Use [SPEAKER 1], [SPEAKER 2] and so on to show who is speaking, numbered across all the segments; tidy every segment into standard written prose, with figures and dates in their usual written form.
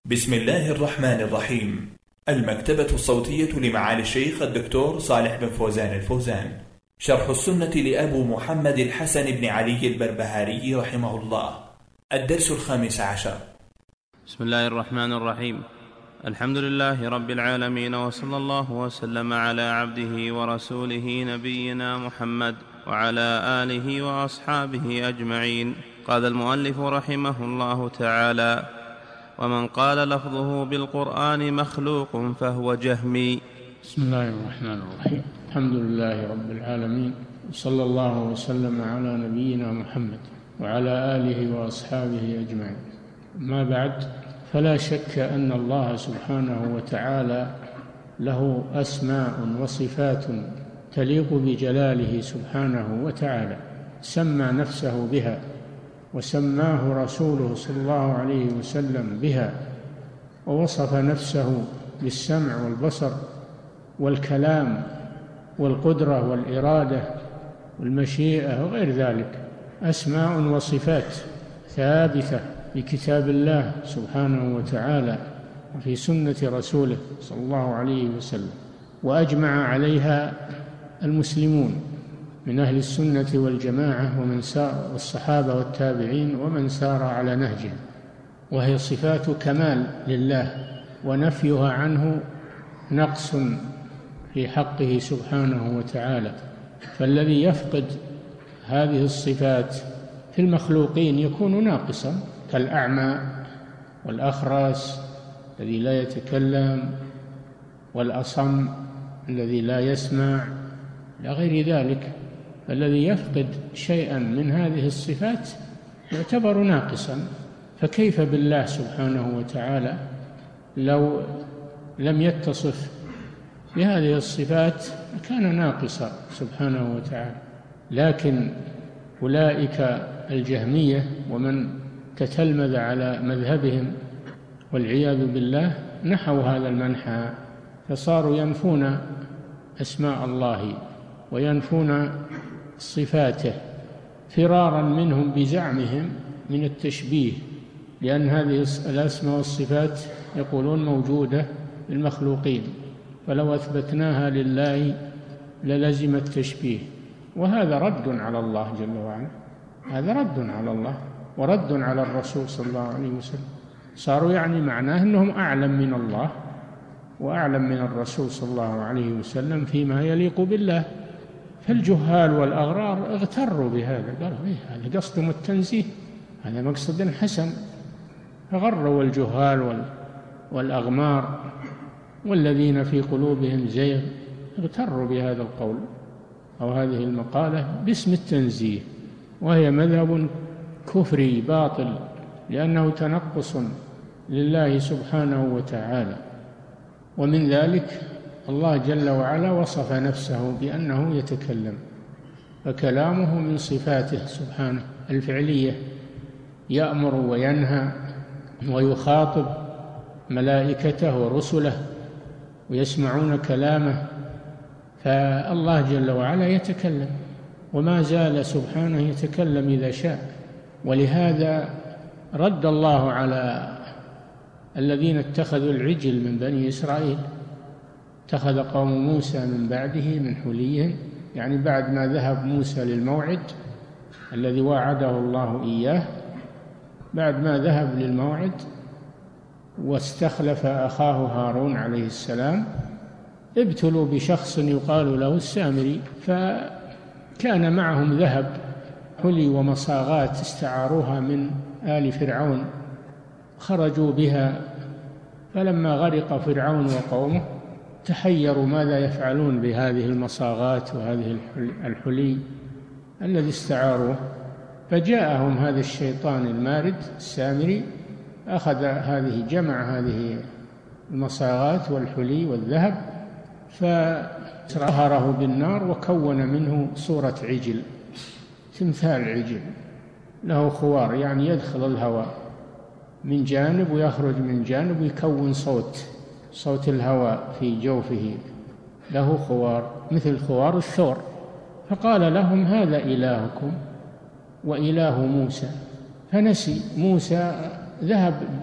[SPEAKER 1] بسم الله الرحمن الرحيم. المكتبة الصوتية لمعالي الشيخ الدكتور صالح بن فوزان الفوزان. شرح السنة لأبو محمد الحسن بن علي البربهاري رحمه الله. الدرس 15.
[SPEAKER 2] بسم الله الرحمن الرحيم. الحمد لله رب العالمين، وصلى الله وسلم على عبده ورسوله نبينا محمد وعلى آله وأصحابه أجمعين. قال المؤلف رحمه الله تعالى: ومن قال لفظه بالقرآن مخلوق فهو جهمي.
[SPEAKER 3] بسم الله الرحمن الرحيم. الحمد لله رب العالمين، وصلى الله وسلم على نبينا محمد وعلى آله وأصحابه أجمعين. ما بعد، فلا شك أن الله سبحانه وتعالى له أسماء وصفات تليق بجلاله سبحانه وتعالى، سمى نفسه بها وسماه رسوله صلى الله عليه وسلم بها، ووصف نفسه بالسمع والبصر والكلام والقدرة والإرادة والمشيئة وغير ذلك. أسماء وصفات ثابتة في كتاب الله سبحانه وتعالى وفي سنة رسوله صلى الله عليه وسلم، وأجمع عليها المسلمون من أهل السنة والجماعة ومن سار الصحابة والتابعين ومن سار على نهجهم، وهي صفات كمال لله، ونفيها عنه نقص في حقه سبحانه وتعالى. فالذي يفقد هذه الصفات في المخلوقين يكون ناقصا، كالأعمى والأخرس الذي لا يتكلم، والأصم الذي لا يسمع، إلى غير ذلك. الذي يفقد شيئا من هذه الصفات يعتبر ناقصا، فكيف بالله سبحانه وتعالى لو لم يتصف بهذه الصفات كان ناقصا سبحانه وتعالى. لكن أولئك الجهمية ومن تتلمذ على مذهبهم والعياذ بالله نحوا هذا المنحى، فصاروا ينفون أسماء الله وينفون صفاته فرارا منهم بزعمهم من التشبيه، لأن هذه الأسماء والصفات يقولون موجودة بالمخلوقين، فلو أثبتناها لله للزم التشبيه، وهذا رد على الله جل وعلا، هذا رد على الله ورد على الرسول صلى الله عليه وسلم. صاروا يعني معناه أنهم أعلم من الله وأعلم من الرسول صلى الله عليه وسلم فيما يليق بالله. فالجهال والأغرار اغتروا بهذا، قالوا هذا قصدهم التنزيه، هذا مقصد حسن، فغروا الجهال والأغمار والذين في قلوبهم زيغ اغتروا بهذا القول أو هذه المقالة باسم التنزيه، وهي مذهب كفري باطل، لأنه تنقص لله سبحانه وتعالى. ومن ذلك الله جل وعلا وصف نفسه بأنه يتكلم، فكلامه من صفاته سبحانه الفعلية، يأمر وينهى ويخاطب ملائكته ورسله ويسمعون كلامه، فالله جل وعلا يتكلم، وما زال سبحانه يتكلم إذا شاء. ولهذا رد الله على الذين اتخذوا العجل من بني إسرائيل، اتخذ قوم موسى من بعده من حليهم، يعني بعد ما ذهب موسى للموعد الذي وعده الله إياه، بعد ما ذهب للموعد واستخلف أخاه هارون عليه السلام، ابتلوا بشخص يقال له السامري، فكان معهم ذهب حلي ومصاغات استعاروها من آل فرعون، خرجوا بها، فلما غرق فرعون وقومه تحيروا ماذا يفعلون بهذه المصاغات وهذه الحلي الذي استعاروه، فجاءهم هذا الشيطان المارد السامري، أخذ جمع هذه المصاغات والحلي والذهب، فطهره بالنار وكون منه صورة عجل، تمثال عجل له خوار، يعني يدخل الهواء من جانب ويخرج من جانب ويكون صوت الهواء في جوفه، له خوار مثل خوار الثور. فقال لهم هذا إلهكم وإله موسى، فنسي موسى، ذهب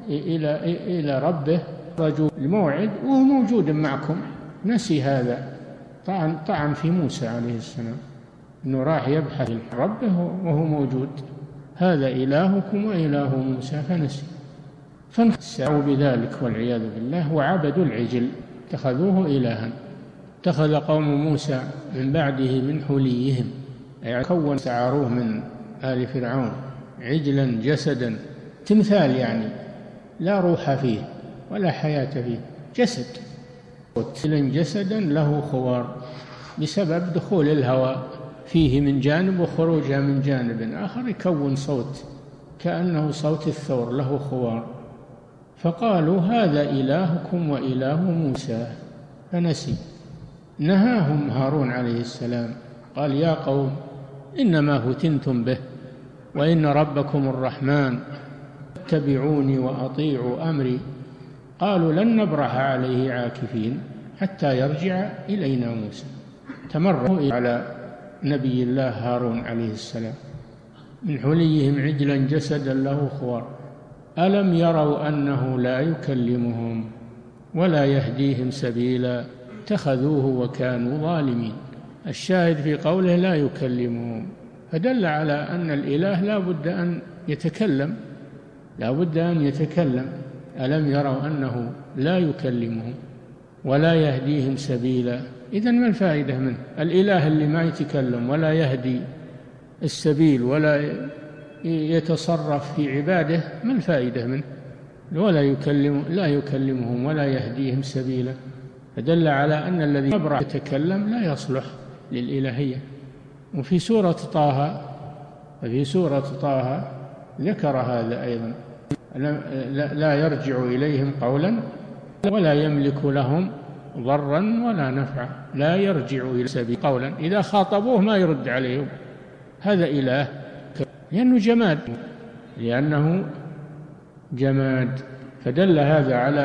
[SPEAKER 3] إلى ربه، رجوا الموعد وهو موجود معكم، نسي هذا، طعن في موسى عليه السلام أنه راح يبحث ربه وهو موجود، هذا إلهكم وإله موسى، فنسي، فانخسعوا بذلك والعياذ بالله وعبدوا العجل، اتخذوه إلها. اتخذ قوم موسى من بعده من حليهم، يعني استعاروه من آل فرعون عجلا جسدا، تمثال يعني لا روح فيه ولا حياة فيه، جسد، جسدا له خوار بسبب دخول الهواء فيه من جانب وخروجها من جانب آخر، يكون صوت كأنه صوت الثور له خوار، فقالوا هذا إلهكم وإله موسى، فنسي. نهاهم هارون عليه السلام، قال يا قوم إنما فتنتم به وإن ربكم الرحمن اتبعوني وأطيعوا أمري. قالوا لن نبرح عليه عاكفين حتى يرجع إلينا موسى. تمروا على نبي الله هارون عليه السلام من حليهم عجلا جسدا له خوار، ألم يروا أنه لا يكلمهم ولا يهديهم سبيلا، اتخذوه وكانوا ظالمين. الشاهد في قوله لا يكلمهم، فدل على أن الإله لا بد أن يتكلم، لا بد أن يتكلم. ألم يروا أنه لا يكلمهم ولا يهديهم سبيلا، إذن ما الفائدة منه؟ الإله اللي ما يتكلم ولا يهدي السبيل ولا يتصرف في عباده، ما الفائدة منه؟ لا يكلمهم ولا يهديهم سبيلا، فدل على أن الذي يبرع يتكلم لا يصلح للإلهية. وفي سورة طه ذكر هذا أيضا، لا يرجع إليهم قولا ولا يملك لهم ضرا ولا نفعا، لا يرجع إلى سبيل قولا، إذا خاطبوه ما يرد عليهم، هذا إله، لأنه جماد. فدل هذا على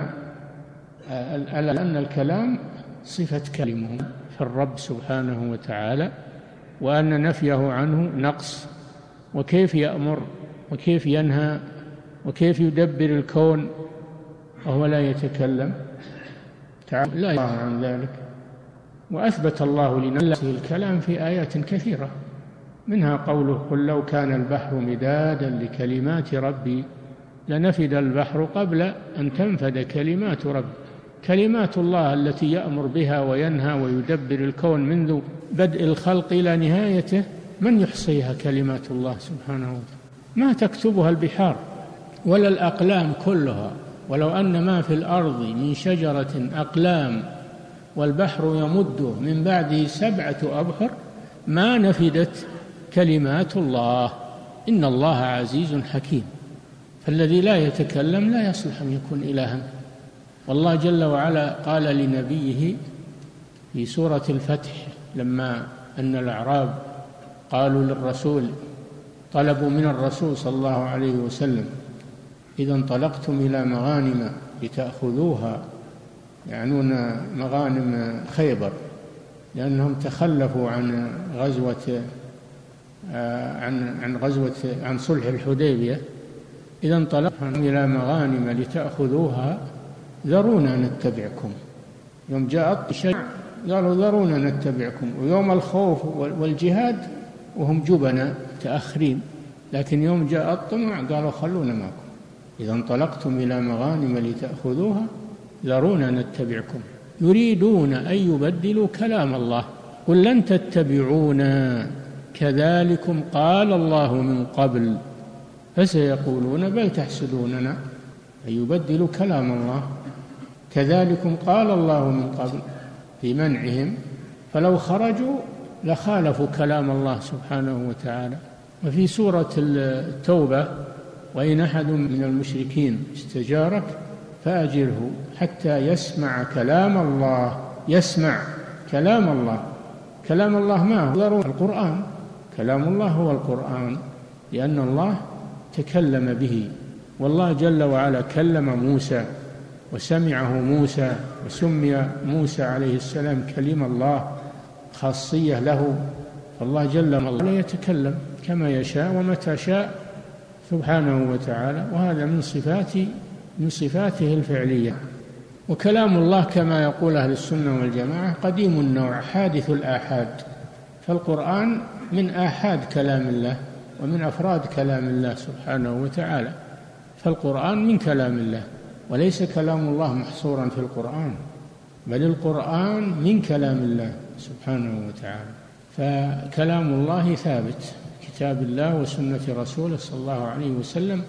[SPEAKER 3] أن الكلام صفة كلمه في الرب سبحانه وتعالى، وأن نفيه عنه نقص، وكيف يأمر وكيف ينهى وكيف يدبر الكون وهو لا يتكلم، لا يعلم عن ذلك. وأثبت الله لنفسه الكلام في آيات كثيرة، منها قوله قل لو كان البحر مدادا لكلمات ربي لنفد البحر قبل أن تنفد كلمات ربي. كلمات الله التي يأمر بها وينهى ويدبر الكون منذ بدء الخلق إلى نهايته، من يحصيها؟ كلمات الله سبحانه وتعالى، ما تكتبها البحار ولا الأقلام كلها، ولو أن ما في الأرض من شجرة أقلام والبحر يمده من بعده 7 أبحر ما نفدت كلمات الله، إن الله عزيز حكيم. فالذي لا يتكلم لا يصلح أن يكون إلها. والله جل وعلا قال لنبيه في سورة الفتح لما أن الأعراب قالوا للرسول، طلبوا من الرسول صلى الله عليه وسلم إذا انطلقتم إلى مغانم لتأخذوها، يعنون مغانم خيبر، لأنهم تخلفوا عن صلح الحديبية. إذا انطلقتم إلى مغانم لتأخذوها ذرونا نتبعكم. يوم جاء الشيء قالوا ذرونا نتبعكم، ويوم الخوف والجهاد وهم جبنا تأخرين، لكن يوم جاء الطمع قالوا خلونا معكم. إذا انطلقتم إلى مغانم لتأخذوها ذرونا نتبعكم يريدون أن يبدلوا كلام الله قل لن تتبعونا كذلكم قال الله من قبل فسيقولون بل تحسدوننا، أن يبدلوا كلام الله. كذلكم قال الله من قبل في منعهم، فلو خرجوا لخالفوا كلام الله سبحانه وتعالى. وفي سورة التوبة وإن أحد من المشركين استجارك فأجره حتى يسمع كلام الله. يسمع كلام الله، كلام الله ما هو ضروري القرآن، كلام الله هو القرآن، لأن الله تكلم به، والله جل وعلا كلم موسى وسمعه موسى، وسمي موسى عليه السلام كلم الله، خاصية له. فالله جل وعلا يتكلم كما يشاء ومتى شاء، سبحانه وتعالى، وهذا من صفاته الفعلية. وكلام الله كما يقول أهل السنة والجماعة قديم النوع حادث الآحاد، فالقرآن من آحاد كلام الله ومن أفراد كلام الله سبحانه وتعالى، فالقرآن من كلام الله، وليس كلام الله محصورا في القرآن، بل القرآن من كلام الله سبحانه وتعالى. فكلام الله ثابت، كتاب الله وسنة رسوله صلى الله عليه وسلم.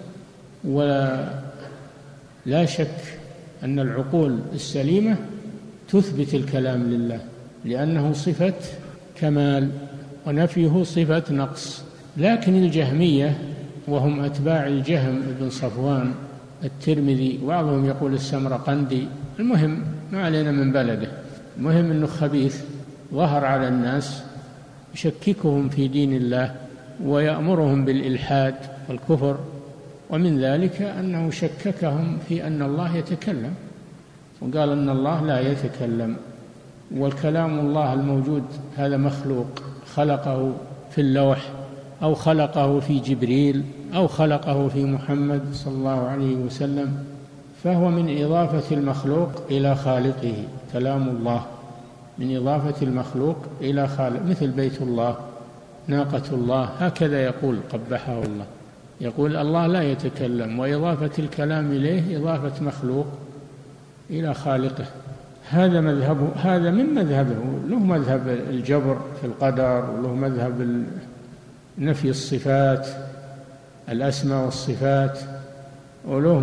[SPEAKER 3] ولا شك أن العقول السليمة تثبت الكلام لله، لأنه صفة كمال ونفيه صفة نقص. لكن الجهمية وهم أتباع الجهم بن صفوان الترمذي، بعضهم يقول السمرقندي، المهم ما علينا من بلده، المهم أنه خبيث ظهر على الناس، يشككهم في دين الله ويأمرهم بالإلحاد والكفر، ومن ذلك أنه شككهم في أن الله يتكلم، وقال أن الله لا يتكلم، والكلام الله الموجود هذا مخلوق، خلقه في اللوح أو خلقه في جبريل أو خلقه في محمد صلى الله عليه وسلم، فهو من إضافة المخلوق إلى خالقه. كلام الله من إضافة المخلوق إلى خالق، مثل بيت الله، ناقة الله، هكذا يقول قبحه الله، يقول الله لا يتكلم، وإضافة الكلام إليه إضافة مخلوق إلى خالقه. هذا مذهبه، هذا من مذهبه، له مذهب الجبر في القدر، وله مذهب نفي الصفات، الأسماء والصفات، وله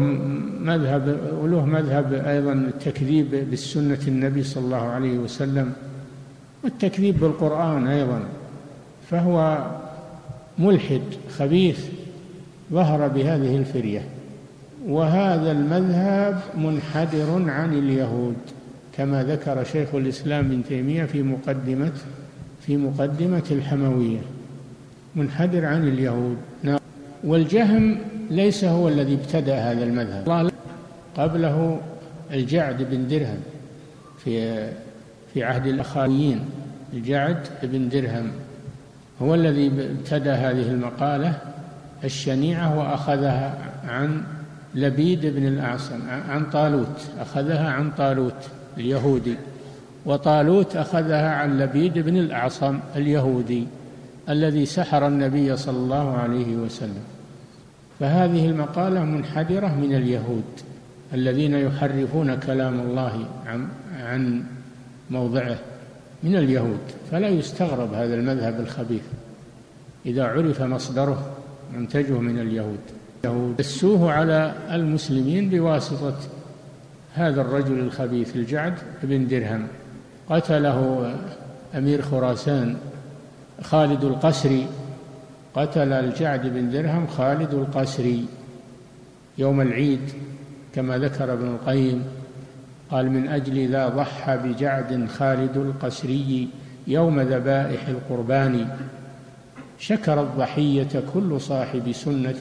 [SPEAKER 3] مذهب أيضا التكذيب بالسنة النبي صلى الله عليه وسلم، والتكذيب بالقرآن أيضا، فهو ملحد خبيث ظهر بهذه الفرية. وهذا المذهب منحدر عن اليهود كما ذكر شيخ الإسلام ابن تيمية في مقدمة الحموية، منحدر عن اليهود. والجهم ليس هو الذي ابتدأ هذا المذهب، قبله الجعد بن درهم في عهد الأخاويين، الجعد بن درهم هو الذي ابتدأ هذه المقالة الشنيعة، وأخذها عن لبيد بن الأعصم، عن طالوت، أخذها عن طالوت اليهودي، وطالوت أخذها عن لبيد بن الأعصم اليهودي الذي سحر النبي صلى الله عليه وسلم. فهذه المقالة منحدرة من اليهود الذين يحرفون كلام الله عن موضعه، من اليهود. فلا يستغرب هذا المذهب الخبيث إذا عرف مصدره منتجه من اليهود. دسوه على المسلمين بواسطة هذا الرجل الخبيث الجعد بن درهم، قتله أمير خراسان خالد القسري، قتل الجعد بن درهم خالد القسري يوم العيد كما ذكر ابن القيم، قال: من أجل ذا ضحى بجعد خالد القسري يوم ذبائح القربان، شكر الضحية كل صاحب سنة،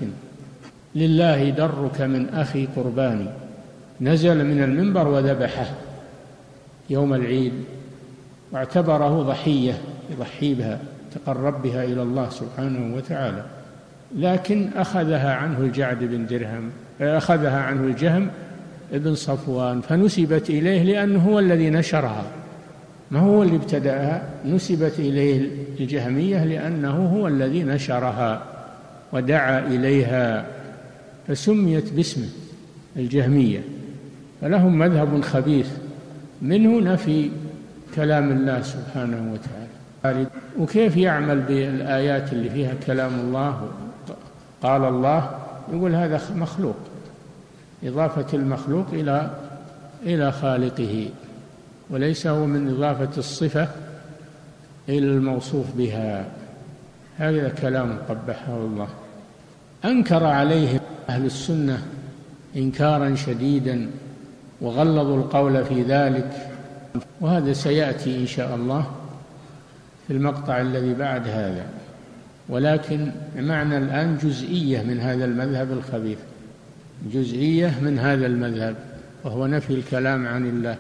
[SPEAKER 3] لله درك من أخي قرباني. نزل من المنبر وذبحه يوم العيد، واعتبره ضحية يضحي بها، تقرب بها إلى الله سبحانه وتعالى. لكن أخذها عنه الجعد بن درهم، أخذها عنه الجهم ابن صفوان، فنسبت إليه لأنه هو الذي نشرها، ما هو اللي ابتدأها، نسبت إليه الجهمية لأنه هو الذي نشرها ودعا إليها، فسميت باسمه الجهمية. فلهم مذهب خبيث منه نفي كلام الله سبحانه وتعالى. وكيف يعمل بالآيات اللي فيها كلام الله قال الله؟ يقول هذا مخلوق، إضافة المخلوق إلى خالقه، وليس هو من إضافة الصفة إلى الموصوف بها. هذا كلام قبحه الله. أنكر عليهم أهل السنة إنكارا شديدا، وغلظوا القول في ذلك، وهذا سيأتي إن شاء الله في المقطع الذي بعد هذا. ولكن معنا الآن جزئية من هذا المذهب الخبيث، جزئية من هذا المذهب، وهو نفي الكلام عن الله.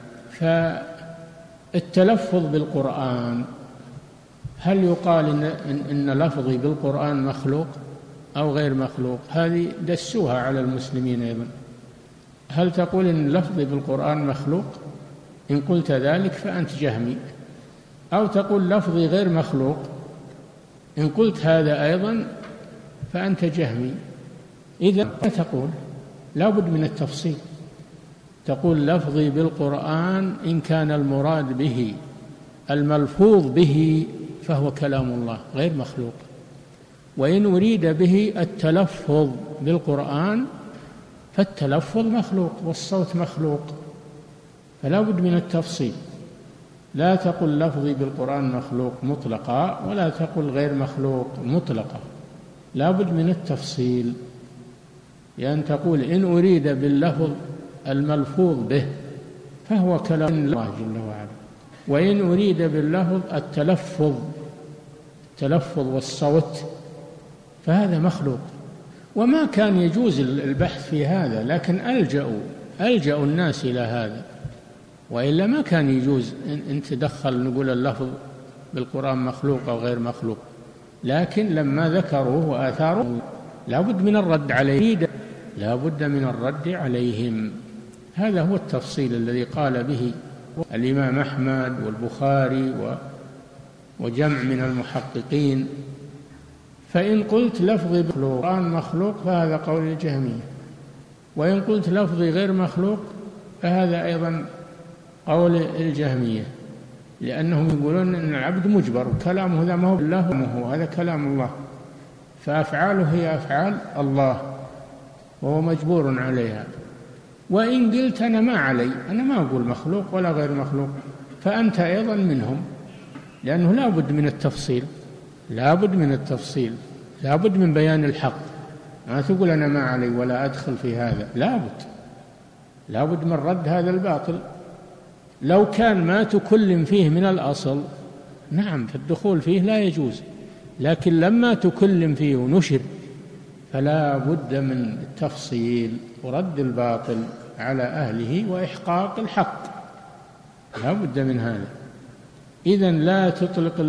[SPEAKER 3] فالتلفظ بالقرآن، هل يقال إن لفظي بالقرآن مخلوق؟ أو غير مخلوق، هذه دسوها على المسلمين أيضا. هل تقول إن لفظي بالقرآن مخلوق؟ إن قلت ذلك فأنت جهمي. أو تقول لفظي غير مخلوق، إن قلت هذا أيضا فأنت جهمي. إذا تقول لا بد من التفصيل، تقول لفظي بالقرآن إن كان المراد به الملفوظ به فهو كلام الله غير مخلوق، وإن أريد به التلفظ بالقرآن فالتلفظ مخلوق والصوت مخلوق، فلا بد من التفصيل. لا تقل لفظي بالقرآن مخلوق مطلقا، ولا تقل غير مخلوق مطلقا، لا بد من التفصيل. لأن تقول إن أريد باللفظ الملفوظ به فهو كلام الله جل وعلا، وإن أريد باللفظ التلفظ والصوت فهذا مخلوق. وما كان يجوز البحث في هذا، لكن ألجأوا الناس إلى هذا، وإلا ما كان يجوز أن تدخل نقول اللفظ بالقرآن مخلوق أو غير مخلوق. لكن لما ذكروه وآثاروا لا بد من الرد عليه، لا بد من الرد عليهم. هذا هو التفصيل الذي قال به الإمام أحمد والبخاري وجمع من المحققين. فإن قلت لفظي بالقرآن مخلوق فهذا قول الجهمية، وإن قلت لفظي غير مخلوق فهذا أيضا قول الجهمية، لأنهم يقولون أن العبد مجبر وكلامه هذا ما هو الله، هذا كلام الله، فأفعاله هي أفعال الله وهو مجبور عليها. وإن قلت أنا ما علي، أنا ما أقول مخلوق ولا غير مخلوق، فأنت أيضا منهم، لأنه لا بد من التفصيل، لا بد من التفصيل، لا بد من بيان الحق. ما تقول أنا ما علي ولا أدخل في هذا، لا بد من رد هذا الباطل. لو كان ما تكلم فيه من الأصل نعم فالدخول فيه لا يجوز، لكن لما تكلم فيه ونشر فلا بد من التفصيل ورد الباطل على أهله وإحقاق الحق، لا بد من هذا. إذن لا تطلق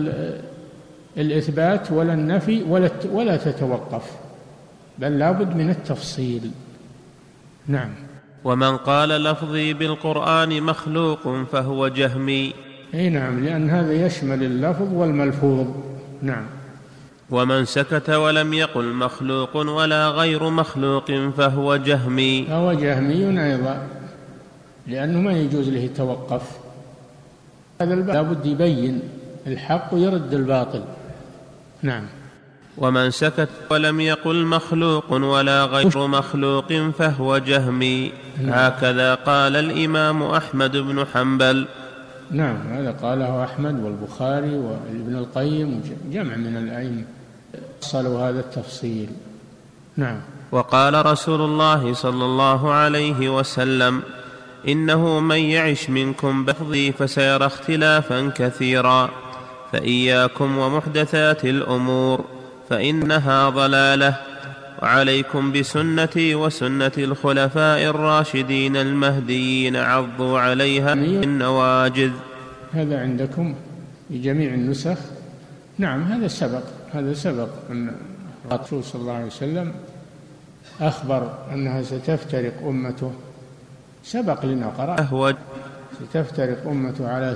[SPEAKER 3] الإثبات ولا النفي ولا تتوقف، بل لا بد من التفصيل. نعم.
[SPEAKER 2] ومن قال لفظي بالقرآن مخلوق فهو جهمي.
[SPEAKER 3] أي نعم، لأن هذا يشمل اللفظ والملفوظ. نعم.
[SPEAKER 2] ومن سكت ولم يقل مخلوق ولا غير مخلوق فهو جهمي.
[SPEAKER 3] فهو جهمي أيضا، لأنه ما يجوز له يتوقف. هذا لا بد يبين الحق ويرد الباطل. نعم.
[SPEAKER 2] ومن سكت ولم يقل مخلوق ولا غير مخلوق فهو جهمي. هكذا قال الإمام أحمد بن حنبل.
[SPEAKER 3] نعم، هذا قاله أحمد والبخاري وابن القيم وجمع من الأئمة وصلوا هذا التفصيل. نعم.
[SPEAKER 2] وقال رسول الله صلى الله عليه وسلم: إنه من يعش منكم بعدي فسيرى اختلافا كثيرا، فإياكم ومحدثات الأمور فإنها ضلالة، وعليكم بسنتي وسنة الخلفاء الراشدين المهديين عضوا عليها بالنواجذ.
[SPEAKER 3] هذا عندكم في جميع النسخ. نعم، هذا سبق أن الرسول صلى الله عليه وسلم أخبر أنها ستفترق أمته، سبق لنا قرأ ستفترق أمته على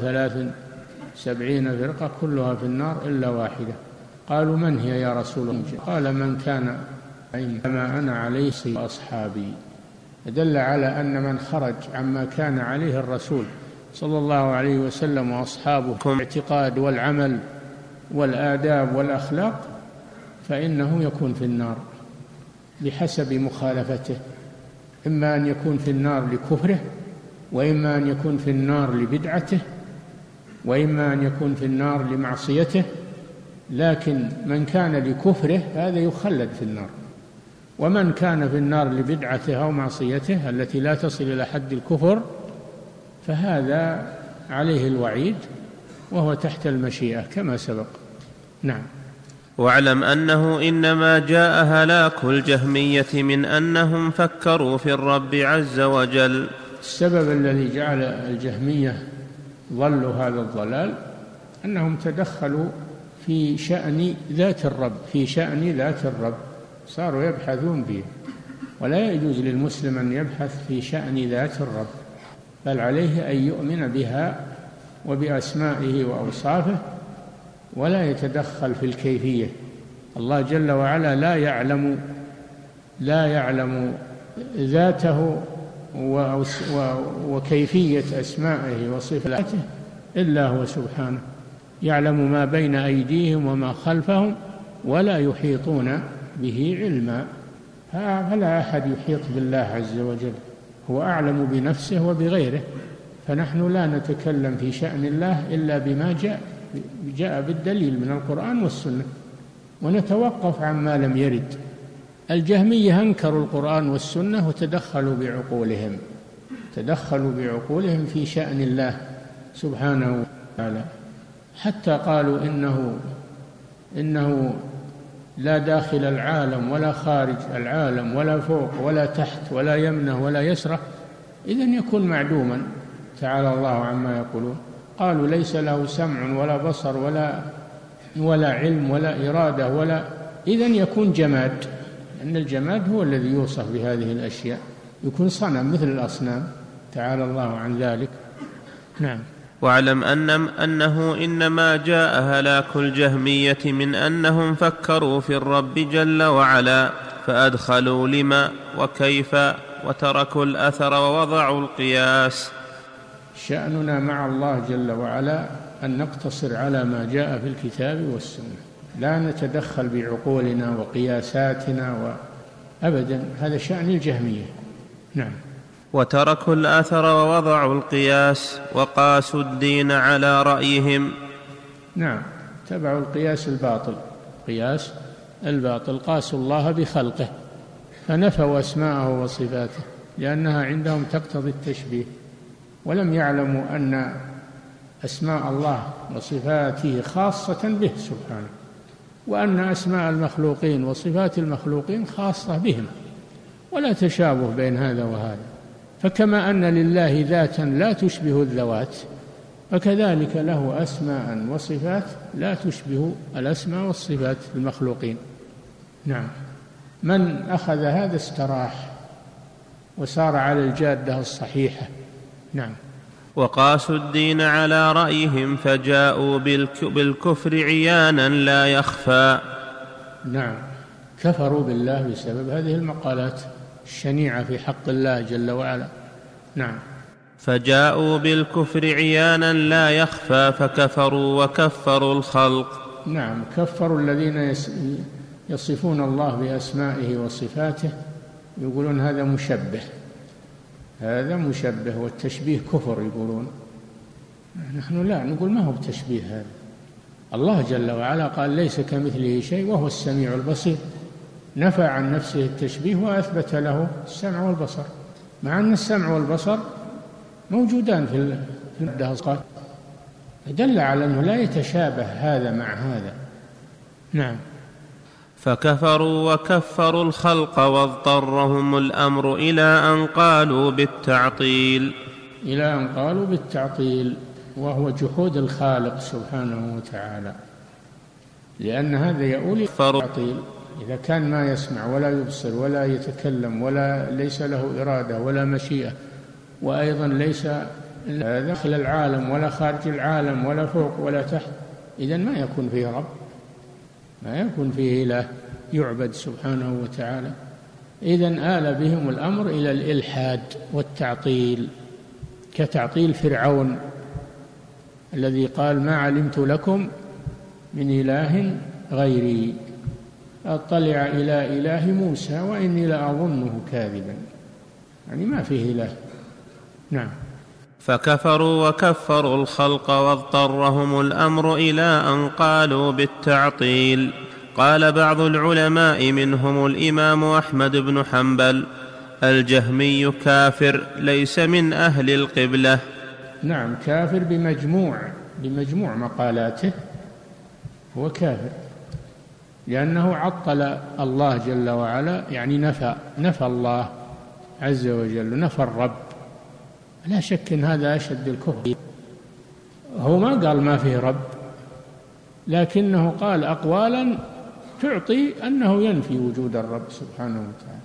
[SPEAKER 3] 73 فرقة كلها في النار إلا واحدة. قالوا من هي يا رسول الله؟ قال من كان كما أنا عليه أصحابي. دل على أن من خرج عما كان عليه الرسول صلى الله عليه وسلم وأصحابه الاعتقاد والعمل والآداب والأخلاق فإنه يكون في النار بحسب مخالفته، إما أن يكون في النار لكفره، وإما أن يكون في النار لبدعته، وإما أن يكون في النار لمعصيته. لكن من كان لكفره هذا يخلد في النار، ومن كان في النار لبدعته أو معصيته التي لا تصل إلى حد الكفر فهذا عليه الوعيد وهو تحت المشيئة كما سبق. نعم.
[SPEAKER 2] واعلم أنه إنما جاء هلاك الجهمية من أنهم فكروا في الرب عز وجل.
[SPEAKER 3] السبب الذي جعل الجهمية ضلوا هذا الضلال أنهم تدخلوا في شأن ذات الرب، صاروا يبحثون فيه. ولا يجوز للمسلم أن يبحث في شأن ذات الرب، بل عليه أن يؤمن بها وبأسمائه وأوصافه ولا يتدخل في الكيفية. الله جل وعلا لا يعلم ذاته وكيفية أسمائه وصفاته إلا هو سبحانه، يعلم ما بين أيديهم وما خلفهم ولا يحيطون به علما. فلا أحد يحيط بالله عز وجل، هو أعلم بنفسه وبغيره. فنحن لا نتكلم في شأن الله إلا بما جاء بالدليل من القرآن والسنة، ونتوقف عما لم يرد. الجهمية أنكروا القرآن والسنة وتدخلوا بعقولهم في شأن الله سبحانه وتعالى، حتى قالوا إنه لا داخل العالم ولا خارج العالم ولا فوق ولا تحت ولا يمنه ولا يسره، إذن يكون معدوما تعالى الله عما يقولون. قالوا ليس له سمع ولا بصر ولا علم ولا إرادة إذن يكون جماد، لأن الجماد هو الذي يوصف بهذه الأشياء، يكون صنم مثل الأصنام تعالى الله عن ذلك. نعم.
[SPEAKER 2] واعلم أنه إنما جاء هلاك الجهمية من أنهم فكروا في الرب جل وعلا فأدخلوا لما وكيف وتركوا الأثر ووضعوا القياس.
[SPEAKER 3] شأننا مع الله جل وعلا أن نقتصر على ما جاء في الكتاب والسنة، لا نتدخل بعقولنا وقياساتنا أبدا، هذا شأن الجهمية. نعم.
[SPEAKER 2] وتركوا الأثر ووضعوا القياس وقاسوا الدين على رأيهم.
[SPEAKER 3] نعم، تبعوا القياس الباطل، قاسوا الله بخلقه فنفوا أسماءه وصفاته لأنها عندهم تقتضي التشبيه، ولم يعلموا أن أسماء الله وصفاته خاصة به سبحانه، وأن أسماء المخلوقين وصفات المخلوقين خاصة بهم، ولا تشابه بين هذا وهذا. فكما أن لله ذاتا لا تشبه الذوات، فكذلك له أسماء وصفات لا تشبه الأسماء والصفات المخلوقين. نعم. من أخذ هذا استراح وسار على الجادة الصحيحة. نعم.
[SPEAKER 2] وقاسوا الدين على رأيهم فجاءوا بالكفر عيانا لا يخفى.
[SPEAKER 3] نعم، كفروا بالله بسبب هذه المقالات الشنيعة في حق الله جل وعلا. نعم.
[SPEAKER 2] فجاءوا بالكفر عيانا لا يخفى فكفروا وكفروا الخلق.
[SPEAKER 3] نعم، كفروا الذين يصفون الله بأسمائه وصفاته، يقولون هذا مشبه والتشبيه كفر يقولون. نحن لا نقول ما هو بتشبيه هذا. الله جل وعلا قال ليس كمثله شيء وهو السميع البصير، نفى عن نفسه التشبيه وأثبت له السمع والبصر، مع أن السمع والبصر موجودان في الدهصات، فدل على أنه لا يتشابه هذا مع هذا. نعم.
[SPEAKER 2] فكفروا وكفروا الخلق واضطرهم الأمر إلى أن قالوا بالتعطيل، وهو جحود الخالق سبحانه وتعالى، لأن هذا يؤول التعطيل. إذا كان ما يسمع ولا يبصر ولا يتكلم ولا ليس له إرادة ولا مشيئة، وأيضا ليس داخل العالم ولا خارج العالم ولا فوق ولا تحت، إذن ما يكون فيه رب، ما يكون فيه إله يعبد سبحانه وتعالى. إذن آل بهم الأمر إلى الإلحاد والتعطيل، كتعطيل فرعون الذي قال ما علمت لكم من إله غيري، أطلع إلى إله موسى وإني لأظنه كاذبا، يعني ما فيه إله. نعم. فكفروا وكفروا الخلق واضطرهم الأمر إلى أن قالوا بالتعطيل. قال بعض العلماء منهم الإمام أحمد بن حنبل الجهمي كافر ليس من أهل القبلة.
[SPEAKER 3] نعم، كافر بمجموع مقالاته، هو كافر لأنه عطل الله جل وعلا، يعني نفى الله عز وجل، نفى الرب. لا شك أن هذا أشد الكفر. هو ما قال ما فيه رب، لكنه قال أقوالا تعطي أنه ينفي وجود الرب سبحانه وتعالى.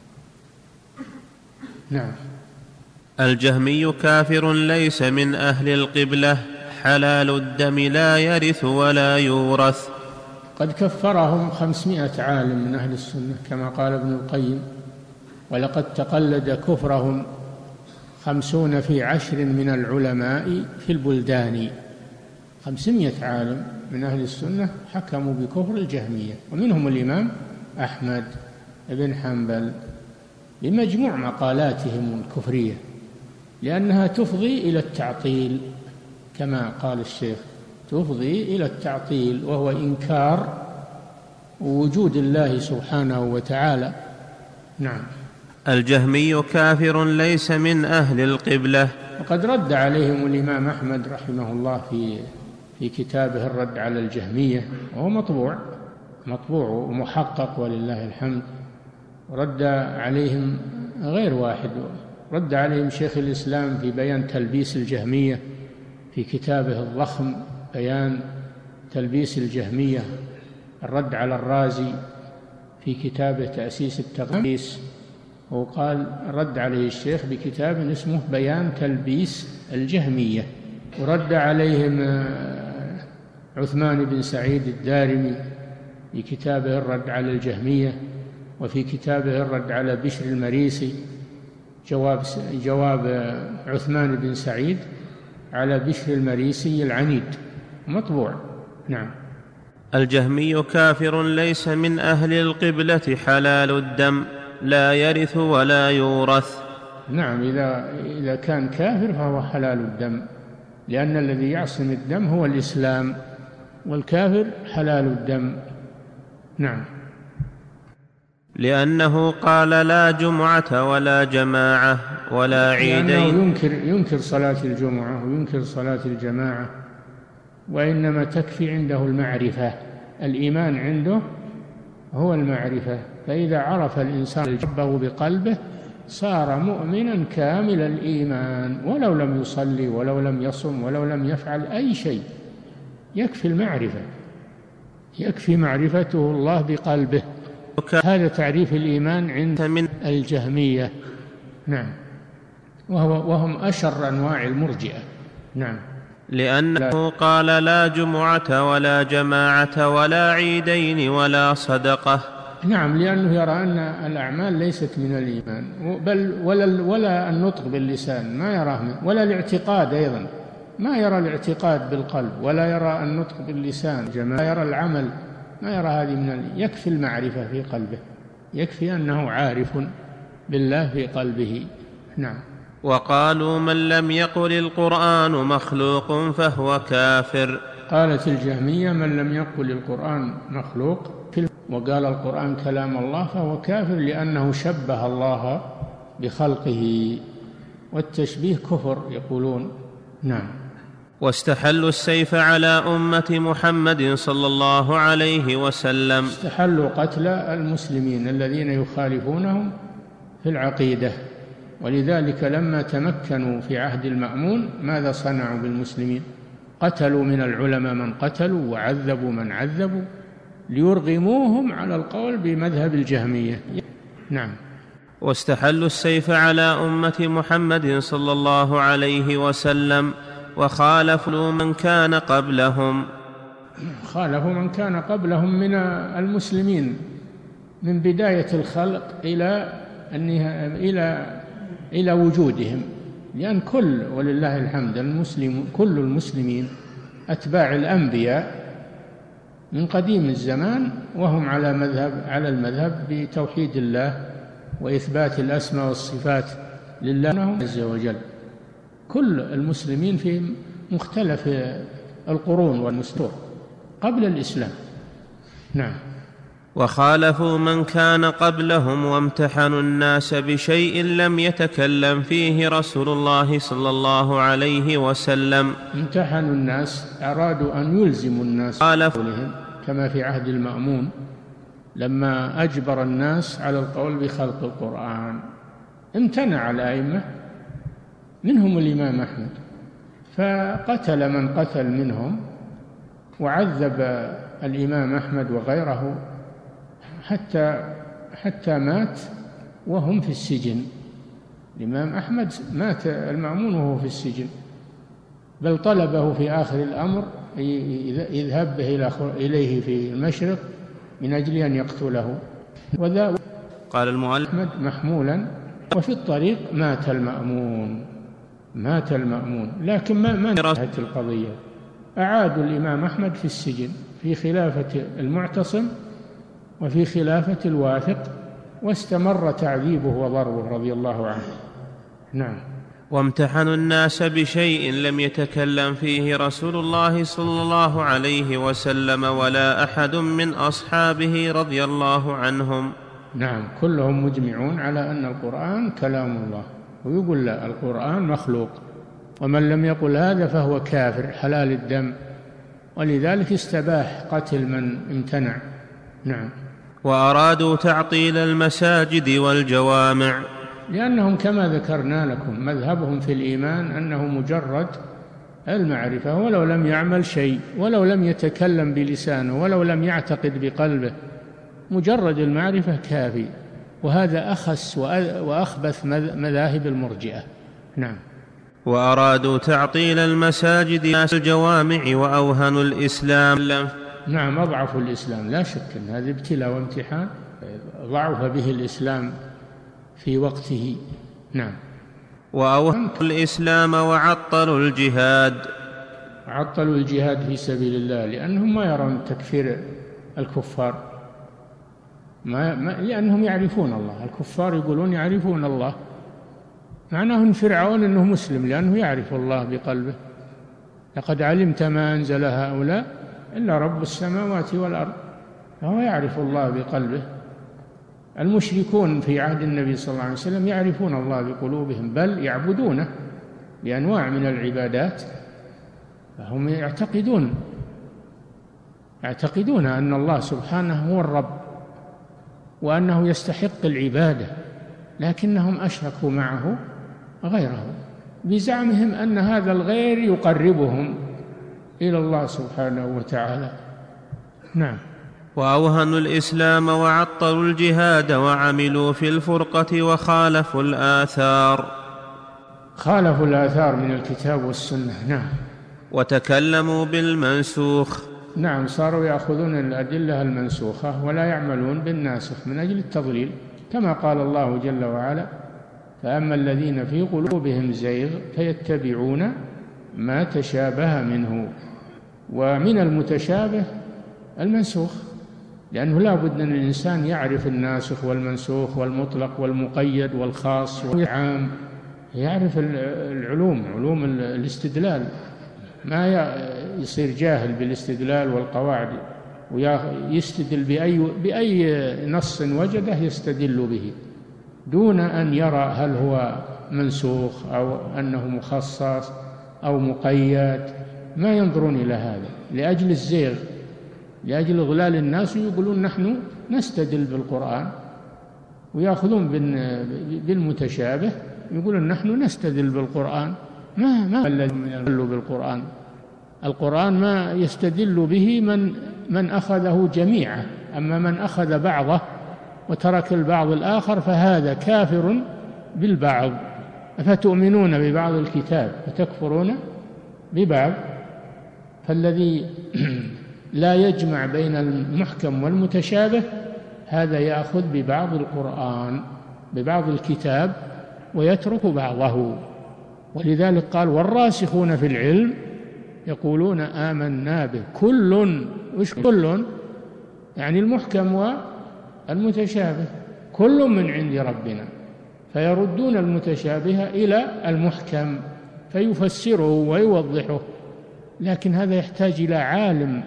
[SPEAKER 3] نعم.
[SPEAKER 2] الجهمي كافر ليس من أهل القبلة، حلال الدم، لا يرث ولا يورث.
[SPEAKER 3] قد كفرهم 500 عالم من أهل السنة كما قال ابن القيم، ولقد تقلد كفرهم 50 في 10 من العلماء في البلدان. 500 عالم من أهل السنة حكموا بكفر الجهمية، ومنهم الإمام أحمد بن حنبل بمجموع مقالاتهم الكفرية، لأنها تفضي إلى التعطيل كما قال الشيخ، تفضي إلى التعطيل وهو إنكار وجود الله سبحانه وتعالى. نعم.
[SPEAKER 2] الجهمي كافر ليس من أهل القبلة.
[SPEAKER 3] وقد رد عليهم الإمام أحمد رحمه الله في كتابه الرد على الجهمية، وهو مطبوع ومحقق ولله الحمد. رد عليهم غير واحد، رد عليهم شيخ الإسلام في بيان تلبيس الجهمية في كتابه الضخم بيان تلبيس الجهمية، الرد على الرازي في كتابه تأسيس التقديس، وقال رد عليه الشيخ بكتاب اسمه بيان تلبيس الجهمية. ورد عليهم عثمان بن سعيد الدارمي في كتابه الرد على الجهمية، وفي كتابه الرد على بشر المريسي جواب عثمان بن سعيد على بشر المريسي العنيد، مطبوع. نعم.
[SPEAKER 2] الجهمي كافر ليس من أهل القبلة، حلال الدم، لا يرث ولا يورث.
[SPEAKER 3] نعم، إذا كان كافر فهو حلال الدم، لأن الذي يعصم الدم هو الإسلام، والكافر حلال الدم. نعم.
[SPEAKER 2] لأنه قال لا جمعة ولا جماعة ولا عيدين،
[SPEAKER 3] لأنه ينكر صلاة الجمعة وينكر صلاة الجماعة، وإنما تكفي عنده المعرفة. الإيمان عنده هو المعرفة، فإذا عرف الإنسان ربه بقلبه صار مؤمنا كامل الإيمان، ولو لم يصلي ولو لم يصم ولو لم يفعل أي شيء، يكفي المعرفة، يكفي معرفته الله بقلبه. هذا تعريف الإيمان عند الجهمية. نعم. وهم أشر أنواع المرجئة. نعم.
[SPEAKER 2] لأنه قال لا جمعة ولا جماعة ولا عيدين ولا صدقة.
[SPEAKER 3] نعم، لأنه يرى أن الأعمال ليست من الإيمان، بل ولا النطق باللسان ما يراه، ولا الاعتقاد أيضا ما يرى الاعتقاد بالقلب، ولا يرى النطق باللسان، ما يرى العمل، ما يرى هذه يكفي المعرفة في قلبه، يكفي أنه عارف بالله في قلبه. نعم.
[SPEAKER 2] وقالوا من لم يقل القرآن مخلوق فهو كافر.
[SPEAKER 3] قالت الجهمية من لم يقل القرآن مخلوق وقال القرآن كلام الله فهو كافر، لأنه شبه الله بخلقه، والتشبيه كفر يقولون. نعم.
[SPEAKER 2] واستحلوا السيف على أمة محمد صلى الله عليه وسلم.
[SPEAKER 3] استحلوا قتل المسلمين الذين يخالفونهم في العقيدة، ولذلك لما تمكنوا في عهد المأمون ماذا صنعوا بالمسلمين؟ قتلوا من العلماء من قتلوا وعذبوا من عذبوا ليرغموهم على القول بمذهب الجهمية. نعم.
[SPEAKER 2] واستحلوا السيف على أمة محمد صلى الله عليه وسلم وخالفوا من كان قبلهم.
[SPEAKER 3] خالفوا من كان قبلهم من المسلمين من بداية الخلق إلى وجودهم، لأن ولله الحمد كل المسلمين أتباع الأنبياء من قديم الزمان، وهم على المذهب بتوحيد الله وإثبات الأسماء والصفات لله عز وجل. كل المسلمين في مختلف القرون والمسطور قبل الإسلام. نعم.
[SPEAKER 2] وخالفوا من كان قبلهم وامتحنوا الناس بشيء لم يتكلم فيه رسول الله صلى الله عليه وسلم.
[SPEAKER 3] امتحنوا الناس، أرادوا أن يلزموا الناس قولهم، كما في عهد المأمون لما أجبر الناس على القول بخلق القرآن، امتنع الأئمة منهم الإمام أحمد، فقتل من قتل منهم، وعذب الإمام أحمد وغيره حتى مات وهم في السجن. الإمام أحمد مات المأمون وهو في السجن، بل طلبه في آخر الأمر يذهب به إليه في المشرق من أجل أن يقتله. وذا
[SPEAKER 2] قال المؤلف
[SPEAKER 3] أحمد محمولا، وفي الطريق مات المأمون، لكن ما انتهت القضية. أعادوا الإمام أحمد في السجن في خلافة المعتصم وفي خلافة الواثق، واستمر تعذيبه وضربه رضي الله عنه. نعم.
[SPEAKER 2] وامتحنوا الناس بشيء لم يتكلم فيه رسول الله صلى الله عليه وسلم ولا أحد من أصحابه رضي الله عنهم.
[SPEAKER 3] نعم، كلهم مجمعون على أن القرآن كلام الله، ويقول لا، القرآن مخلوق، ومن لم يقل هذا فهو كافر حلال الدم، ولذلك استباح قتل من امتنع. نعم.
[SPEAKER 2] وأرادوا تعطيل المساجد والجوامع،
[SPEAKER 3] لأنهم كما ذكرنا لكم مذهبهم في الإيمان أنه مجرد المعرفة، ولو لم يعمل شيء، ولو لم يتكلم بلسانه، ولو لم يعتقد بقلبه، مجرد المعرفة كافي. وهذا أخس وأخبث مذاهب المرجئة. نعم.
[SPEAKER 2] وأرادوا تعطيل المساجد والجوامع وأوهنوا الإسلام.
[SPEAKER 3] نعم، أضعفوا الإسلام، لا شك أن هذا ابتلاء وامتحان ضعف به الإسلام في وقته. نعم.
[SPEAKER 2] وأوهنوا الإسلام وعطلوا الجهاد.
[SPEAKER 3] عطلوا الجهاد في سبيل الله لأنهم ما يرون تكفير الكفار، لأنهم يعرفون الله. الكفار يقولون يعرفون الله، معناه فرعون أنه مسلم لأنه يعرف الله بقلبه. لقد علمت ما أنزل هؤلاء إلا رب السماوات والأرض، فهو يعرف الله بقلبه. المشركون في عهد النبي صلى الله عليه وسلم يعرفون الله بقلوبهم، بل يعبدونه بأنواع من العبادات، فهم يعتقدون أن الله سبحانه هو الرب وأنه يستحق العبادة، لكنهم أشركوا معه غيره بزعمهم أن هذا الغير يقربهم إلى الله سبحانه وتعالى. نعم.
[SPEAKER 2] وأوهنوا الإسلام وعطلوا الجهاد وعملوا في الفرقة وخالفوا الآثار.
[SPEAKER 3] خالفوا الآثار من الكتاب والسنة. نعم.
[SPEAKER 2] وتكلموا بالمنسوخ.
[SPEAKER 3] نعم، صاروا يأخذون الأدلة المنسوخة ولا يعملون بالناسخ من أجل التضليل، كما قال الله جل وعلا: فأما الذين في قلوبهم زيغ فيتبعون ما تشابه منه. ومن المتشابه المنسوخ، لأنه لا بد أن الإنسان يعرف الناسخ والمنسوخ والمطلق والمقيد والخاص والعام، يعرف العلوم، علوم الاستدلال، ما يصير جاهل بالاستدلال والقواعد ويستدل بأي نص وجده يستدل به دون أن يرى هل هو منسوخ أو أنه مخصص أو مقيد. ما ينظرون إلى هذا لأجل الزيغ، لأجل إضلال الناس، يقولون نحن نستدل بالقرآن، ويأخذون بالمتشابه يقولون نحن نستدل بالقرآن. ما الذي يستدل بالقرآن؟ القرآن ما يستدل به من أخذه جميعا، أما من أخذ بعضه وترك البعض الآخر فهذا كافر بالبعض. أفتؤمنون ببعض الكتاب وتكفرون ببعض؟ فالذي لا يجمع بين المحكم والمتشابه هذا يأخذ ببعض القرآن، ببعض الكتاب، ويترك بعضه. ولذلك قال: والراسخون في العلم يقولون آمنا به كل. وش كل؟ يعني المحكم والمتشابه، كل من عند ربنا، فيردون المتشابه إلى المحكم فيفسره ويوضحه. لكن هذا يحتاج إلى عالم،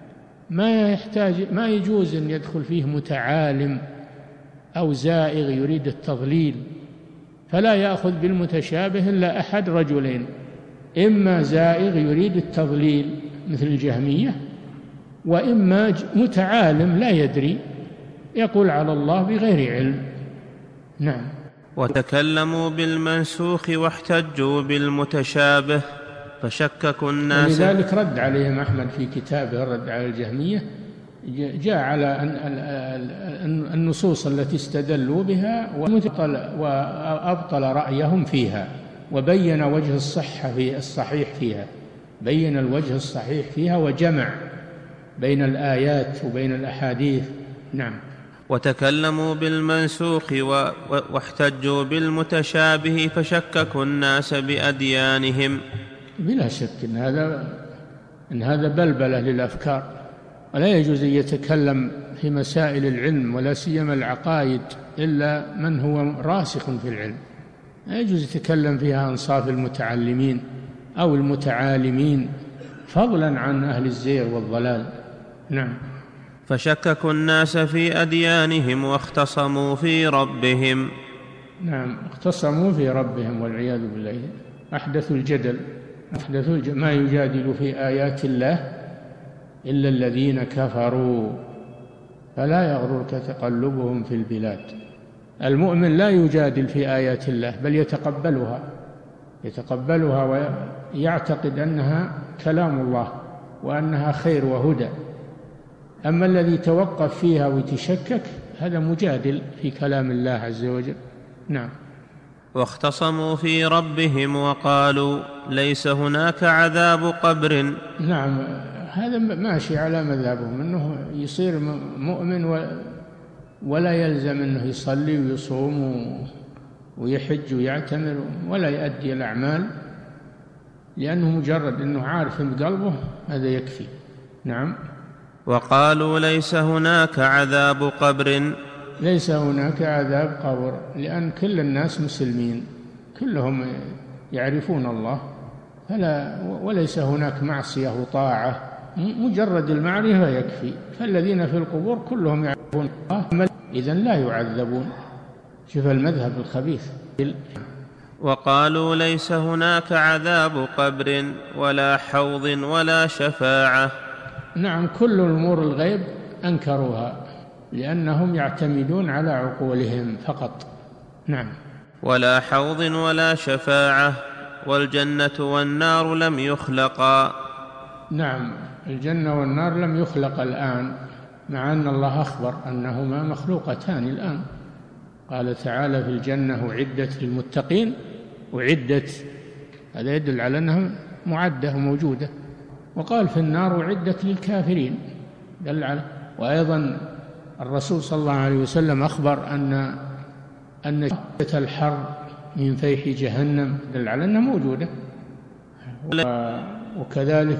[SPEAKER 3] ما يجوز أن يدخل فيه متعالم أو زائغ يريد التضليل، فلا يأخذ بالمتشابه إلا أحد رجلين: إما زائغ يريد التضليل مثل الجهمية، وإما متعالم لا يدري يقول على الله بغير علم. نعم.
[SPEAKER 2] وتكلموا بالمنسوخ واحتجوا بالمتشابه فشككوا الناس.
[SPEAKER 3] ولذلك رد عليهم أحمد في كتابه الرد على الجهمية جاء على النصوص التي استدلوا بها وأبطل رأيهم فيها، وبين وجه الصحيح فيها، بين الوجه الصحيح فيها وجمع بين الآيات وبين الأحاديث. نعم.
[SPEAKER 2] وتكلموا بالمنسوخ واحتجوا بالمتشابه فشككوا الناس بأديانهم.
[SPEAKER 3] بلا شك إن هذا بلبلة للأفكار، ولا يجوز أن يتكلم في مسائل العلم ولا سيما العقائد إلا من هو راسخ في العلم، لا يجوز يتكلم فيها أنصاف المتعلمين أو المتعالمين فضلا عن أهل الزيغ والضلال. نعم.
[SPEAKER 2] فشككوا الناس في أديانهم واختصموا في ربهم.
[SPEAKER 3] نعم، اختصموا في ربهم والعياذ بالله، أحدثوا الجدل، ما يجادل في آيات الله إلا الذين كفروا فلا يغررك تقلبهم في البلاد. المؤمن لا يجادل في آيات الله بل يتقبلها ويعتقد أنها كلام الله وأنها خير وهدى. أما الذي يتوقف فيها ويتشكك هذا مجادل في كلام الله عز وجل. نعم.
[SPEAKER 2] واختصموا في ربهم وقالوا ليس هناك عذاب قبر.
[SPEAKER 3] نعم، هذا ماشي على مذهبهم، أنه يصير مؤمن ولا يلزم أنه يصلي ويصوم ويحج ويعتمر ولا يؤدي الأعمال، لأنه مجرد أنه عارف بقلبه هذا يكفي. نعم.
[SPEAKER 2] وقالوا ليس هناك عذاب قبر.
[SPEAKER 3] ليس هناك عذاب قبر لأن كل الناس مسلمين، كلهم يعرفون الله، وليس هناك معصية وطاعة، مجرد المعرفة يكفي. فالذين في القبور كلهم يعرفون الله إذن لا يعذبون. شوف المذهب الخبيث.
[SPEAKER 2] وقالوا ليس هناك عذاب قبر ولا حوض ولا شفاعة.
[SPEAKER 3] نعم، كل أمور الغيب أنكروها لأنهم يعتمدون على عقولهم فقط. نعم.
[SPEAKER 2] ولا حوض ولا شفاعة والجنة والنار لم يخلقا.
[SPEAKER 3] نعم، الجنة والنار لم يخلق الآن، مع أن الله أخبر أنهما مخلوقتان الآن. قال تعالى في الجنة أعدت للمتقين، أعدت، هذا يدل على أنها معدة وموجودة. وقال في النار أعدت للكافرين، دل على. وأيضا الرسول صلى الله عليه وسلم أخبر أن شدة الحر من فيح جهنم، دل على أنها موجودة. وكذلك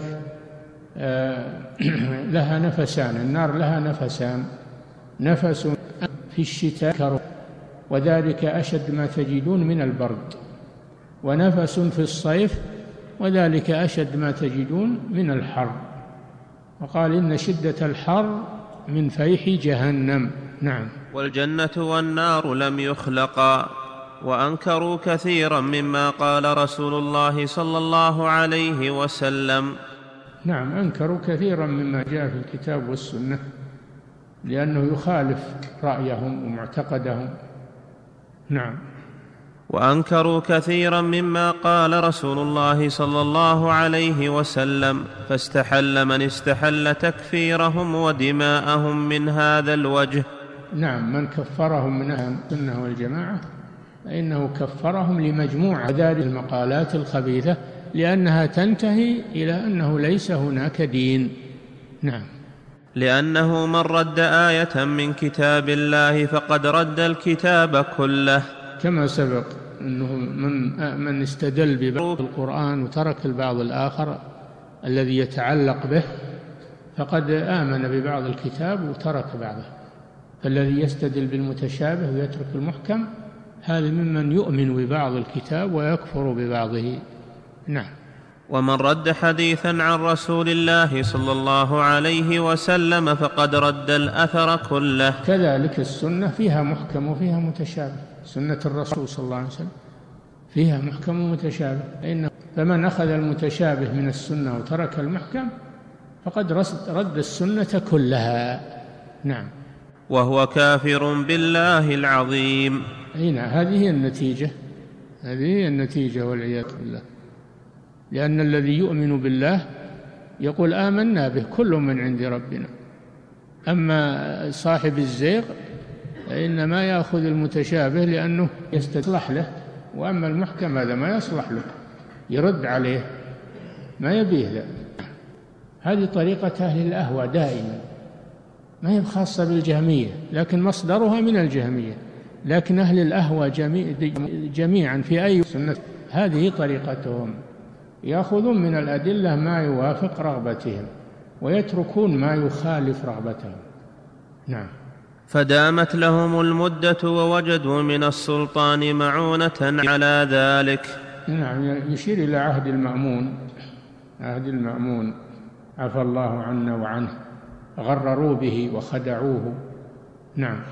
[SPEAKER 3] لها نفسان، النار لها نفسان، نفس في الشتاء وذلك أشد ما تجدون من البرد، ونفس في الصيف وذلك أشد ما تجدون من الحر. وقال إن شدة الحر من فيح جهنم. نعم.
[SPEAKER 2] والجنة والنار لم يخلقا. وأنكروا كثيرا مما قال رسول الله صلى الله عليه وسلم.
[SPEAKER 3] نعم، أنكروا كثيرا مما جاء في الكتاب والسنة لأنه يخالف رأيهم ومعتقدهم. نعم.
[SPEAKER 2] وأنكروا كثيرا مما قال رسول الله صلى الله عليه وسلم، فاستحل من استحل تكفيرهم ودماءهم من هذا الوجه.
[SPEAKER 3] نعم، من كفرهم من أهل السنة والجماعة فإنه كفرهم لمجموعة ذلك المقالات الخبيثة، لأنها تنتهي إلى أنه ليس هناك دين. نعم.
[SPEAKER 2] لأنه من رد آية من كتاب الله فقد رد الكتاب كله،
[SPEAKER 3] كما سبق أنه من استدل ببعض القرآن وترك البعض الآخر الذي يتعلق به فقد آمن ببعض الكتاب وترك بعضه. فالذي يستدل بالمتشابه ويترك المحكم هذا ممن يؤمن ببعض الكتاب ويكفر ببعضه. نعم.
[SPEAKER 2] ومن رد حديثا عن رسول الله صلى الله عليه وسلم فقد رد الأثر كله.
[SPEAKER 3] كذلك السنة فيها محكم وفيها متشابه، سنة الرسول صلى الله عليه وسلم فيها محكم ومتشابه، فمن أخذ المتشابه من السنة وترك المحكم فقد رد السنة كلها. نعم.
[SPEAKER 2] وهو كافر بالله العظيم.
[SPEAKER 3] هنا هذه هي النتيجة والعياذ بالله، لأن الذي يؤمن بالله يقول آمنا به كل من عند ربنا، أما صاحب الزيغ فإنما يأخذ المتشابه لأنه يصلح له، وأما المحكم هذا ما يصلح له، يرد عليه، ما يبيه له. هذه طريقة أهل الأهوى دائما، ما هي خاصة بالجهمية، لكن مصدرها من الجهمية، لكن أهل الأهوى جميعا في أي سنة هذه طريقتهم، يأخذون من الأدلة ما يوافق رغبتهم ويتركون ما يخالف رغبتهم. نعم.
[SPEAKER 2] فدامت لهم المدة ووجدوا من السلطان معونة على ذلك.
[SPEAKER 3] نعم، يشير إلى عهد المأمون، عهد المأمون عفى الله عنا وعنه، غرروا به وخدعوه. نعم.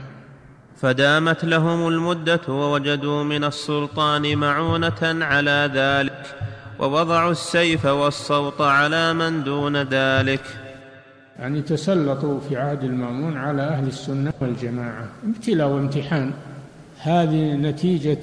[SPEAKER 2] فدامت لهم المدة ووجدوا من السلطان معونة على ذلك، ووضعوا السيف والصوت على من دون ذلك.
[SPEAKER 3] يعني تسلطوا في عهد المأمون على أهل السنة والجماعة، ابتلاء وامتحان. هذه نتيجة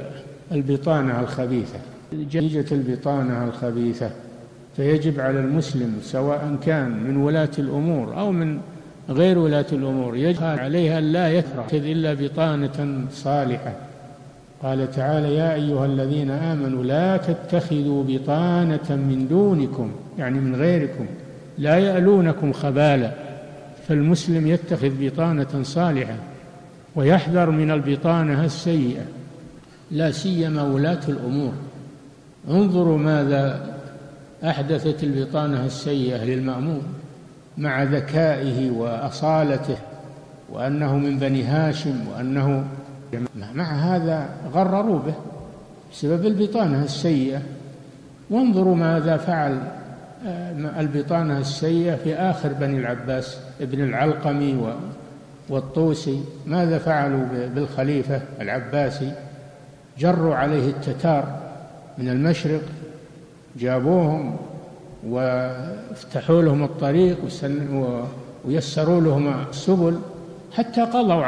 [SPEAKER 3] البطانة الخبيثة، نتيجة البطانة الخبيثة. فيجب على المسلم سواء كان من ولاة الأمور أو من غير ولاة الأمور، يجب عليها لا يتخذ إلا بطانة صالحة. قال تعالى: يا أيها الذين آمنوا لا تتخذوا بطانة من دونكم، يعني من غيركم، لا يألونكم خبالا. فالمسلم يتخذ بطانة صالحة ويحذر من البطانة السيئة، لا سيما ولاة الأمور. انظروا ماذا أحدثت البطانة السيئة للمأمون مع ذكائه وأصالته، وأنه من بني هاشم، وأنه مع هذا غرروا به بسبب البطانة السيئة. وانظروا ماذا فعل البطانة السيئة في آخر بني العباس ابن العلقمي والطوسي، ماذا فعلوا بالخليفة العباسي؟ جروا عليه التتار من المشرق، جابوهم وافتحوا لهم الطريق ويسروا لهم السبل، حتى قضوا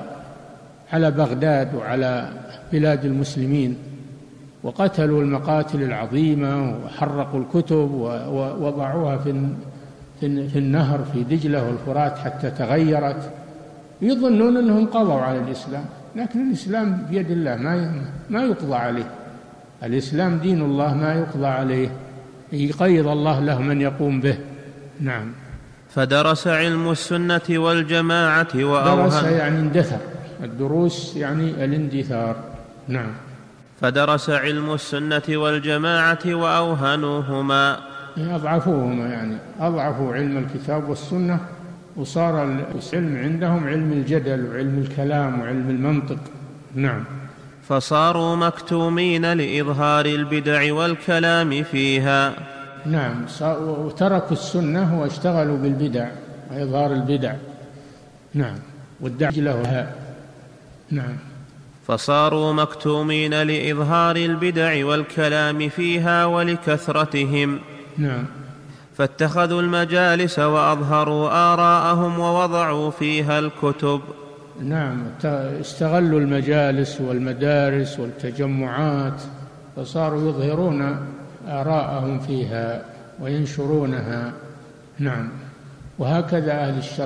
[SPEAKER 3] على بغداد وعلى بلاد المسلمين، وقتلوا المقاتل العظيمة وحرقوا الكتب ووضعوها في النهر في دجلة والفرات حتى تغيرت، يظنون أنهم قضوا على الإسلام، لكن الإسلام بيد الله ما يقضى عليه. الإسلام دين الله ما يقضى عليه، يقيض الله له من يقوم به. نعم.
[SPEAKER 2] فدرس علم السنة والجماعة وأوهن.
[SPEAKER 3] درس يعني اندثر، الدروس يعني الاندثار. نعم.
[SPEAKER 2] فدرس علم السنة والجماعة وأوهنوهما،
[SPEAKER 3] أضعفوهما، يعني أضعفوا علم الكتاب والسنة، وصار العلم عندهم علم الجدل وعلم الكلام وعلم المنطق. نعم.
[SPEAKER 2] فصاروا مكتومين لإظهار البدع والكلام فيها.
[SPEAKER 3] نعم، وتركوا السنة واشتغلوا بالبدع وإظهار البدع. نعم، والدعج لها. نعم.
[SPEAKER 2] فصاروا مكتومين لإظهار البدع والكلام فيها ولكثرتهم.
[SPEAKER 3] نعم.
[SPEAKER 2] فاتخذوا المجالس وأظهروا آراءهم ووضعوا فيها الكتب.
[SPEAKER 3] نعم، استغلوا المجالس والمدارس والتجمعات، فصاروا يظهرون آراءهم فيها وينشرونها. نعم. وهكذا أهل الشر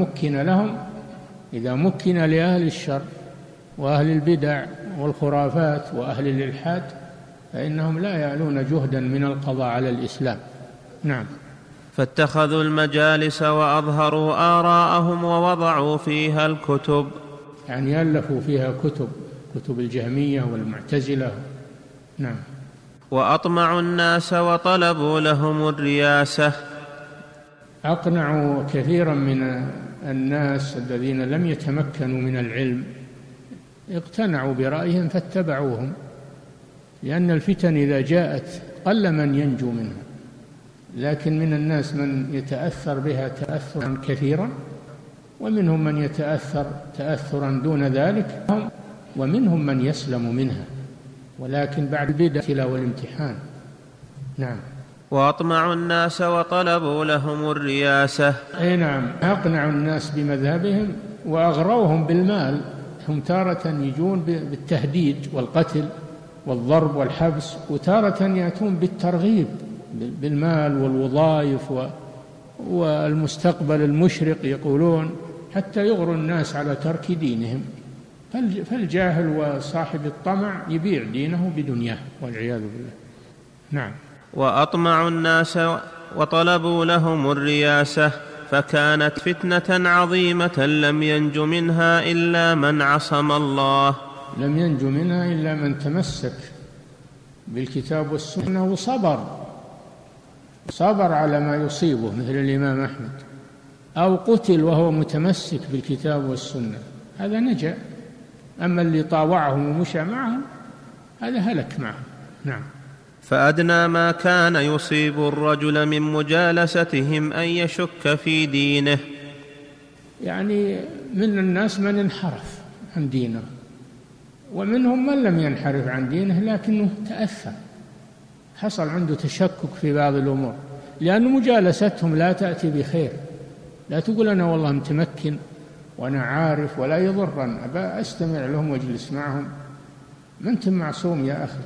[SPEAKER 3] إذا مكن لأهل الشر وأهل البدع والخرافات وأهل الإلحاد فإنهم لا يعلون جهدا من القضاء على الإسلام. نعم.
[SPEAKER 2] فاتخذوا المجالس وأظهروا آراءهم ووضعوا فيها الكتب،
[SPEAKER 3] يعني ألفوا فيها كتب الجهمية والمعتزلة. نعم.
[SPEAKER 2] وأطمعوا الناس وطلبوا لهم الرياسة.
[SPEAKER 3] أقنعوا كثيرا من الناس الذين لم يتمكنوا من العلم، اقتنعوا برأيهم فاتبعوهم، لأن الفتن إذا جاءت قل من ينجو منها، لكن من الناس من يتأثر بها تأثرا كثيرا، ومنهم من يتأثر تأثرا دون ذلك، ومنهم من يسلم منها، ولكن بعد البدع والامتحان. نعم.
[SPEAKER 2] وأطمعوا الناس وطلبوا لهم الرياسة.
[SPEAKER 3] أي نعم، أقنعوا الناس بمذهبهم وأغروهم بالمال. هم تارة يجون بالتهديد والقتل والضرب والحبس، وتارة يأتون بالترغيب بالمال والوظائف والمستقبل المشرق يقولون، حتى يغروا الناس على ترك دينهم. فالجاهل وصاحب الطمع يبيع دينه بدنياه والعياذ بالله. نعم.
[SPEAKER 2] وأطمعوا الناس وطلبوا لهم الرياسة، فكانت فتنة عظيمة لم ينج منها إلا من عصم الله.
[SPEAKER 3] لم ينج منها إلا من تمسك بالكتاب والسنة وصبر على ما يصيبه، مثل الإمام أحمد، أو قتل وهو متمسك بالكتاب والسنة، هذا نجا. أما اللي طاوعهم ومشى معهم هذا هلك معهم. نعم.
[SPEAKER 2] فأدنى ما كان يصيب الرجل من مجالستهم أن يشك في دينه.
[SPEAKER 3] يعني من الناس من انحرف عن دينه، ومنهم من لم ينحرف عن دينه لكنه تأثر، حصل عنده تشكك في بعض الأمور، لأن مجالستهم لا تأتي بخير. لا تقول أنا والله متمكن وأنا عارف ولا يضرن أبى أستمع لهم واجلس معهم. ما أنت معصوم يا أخي،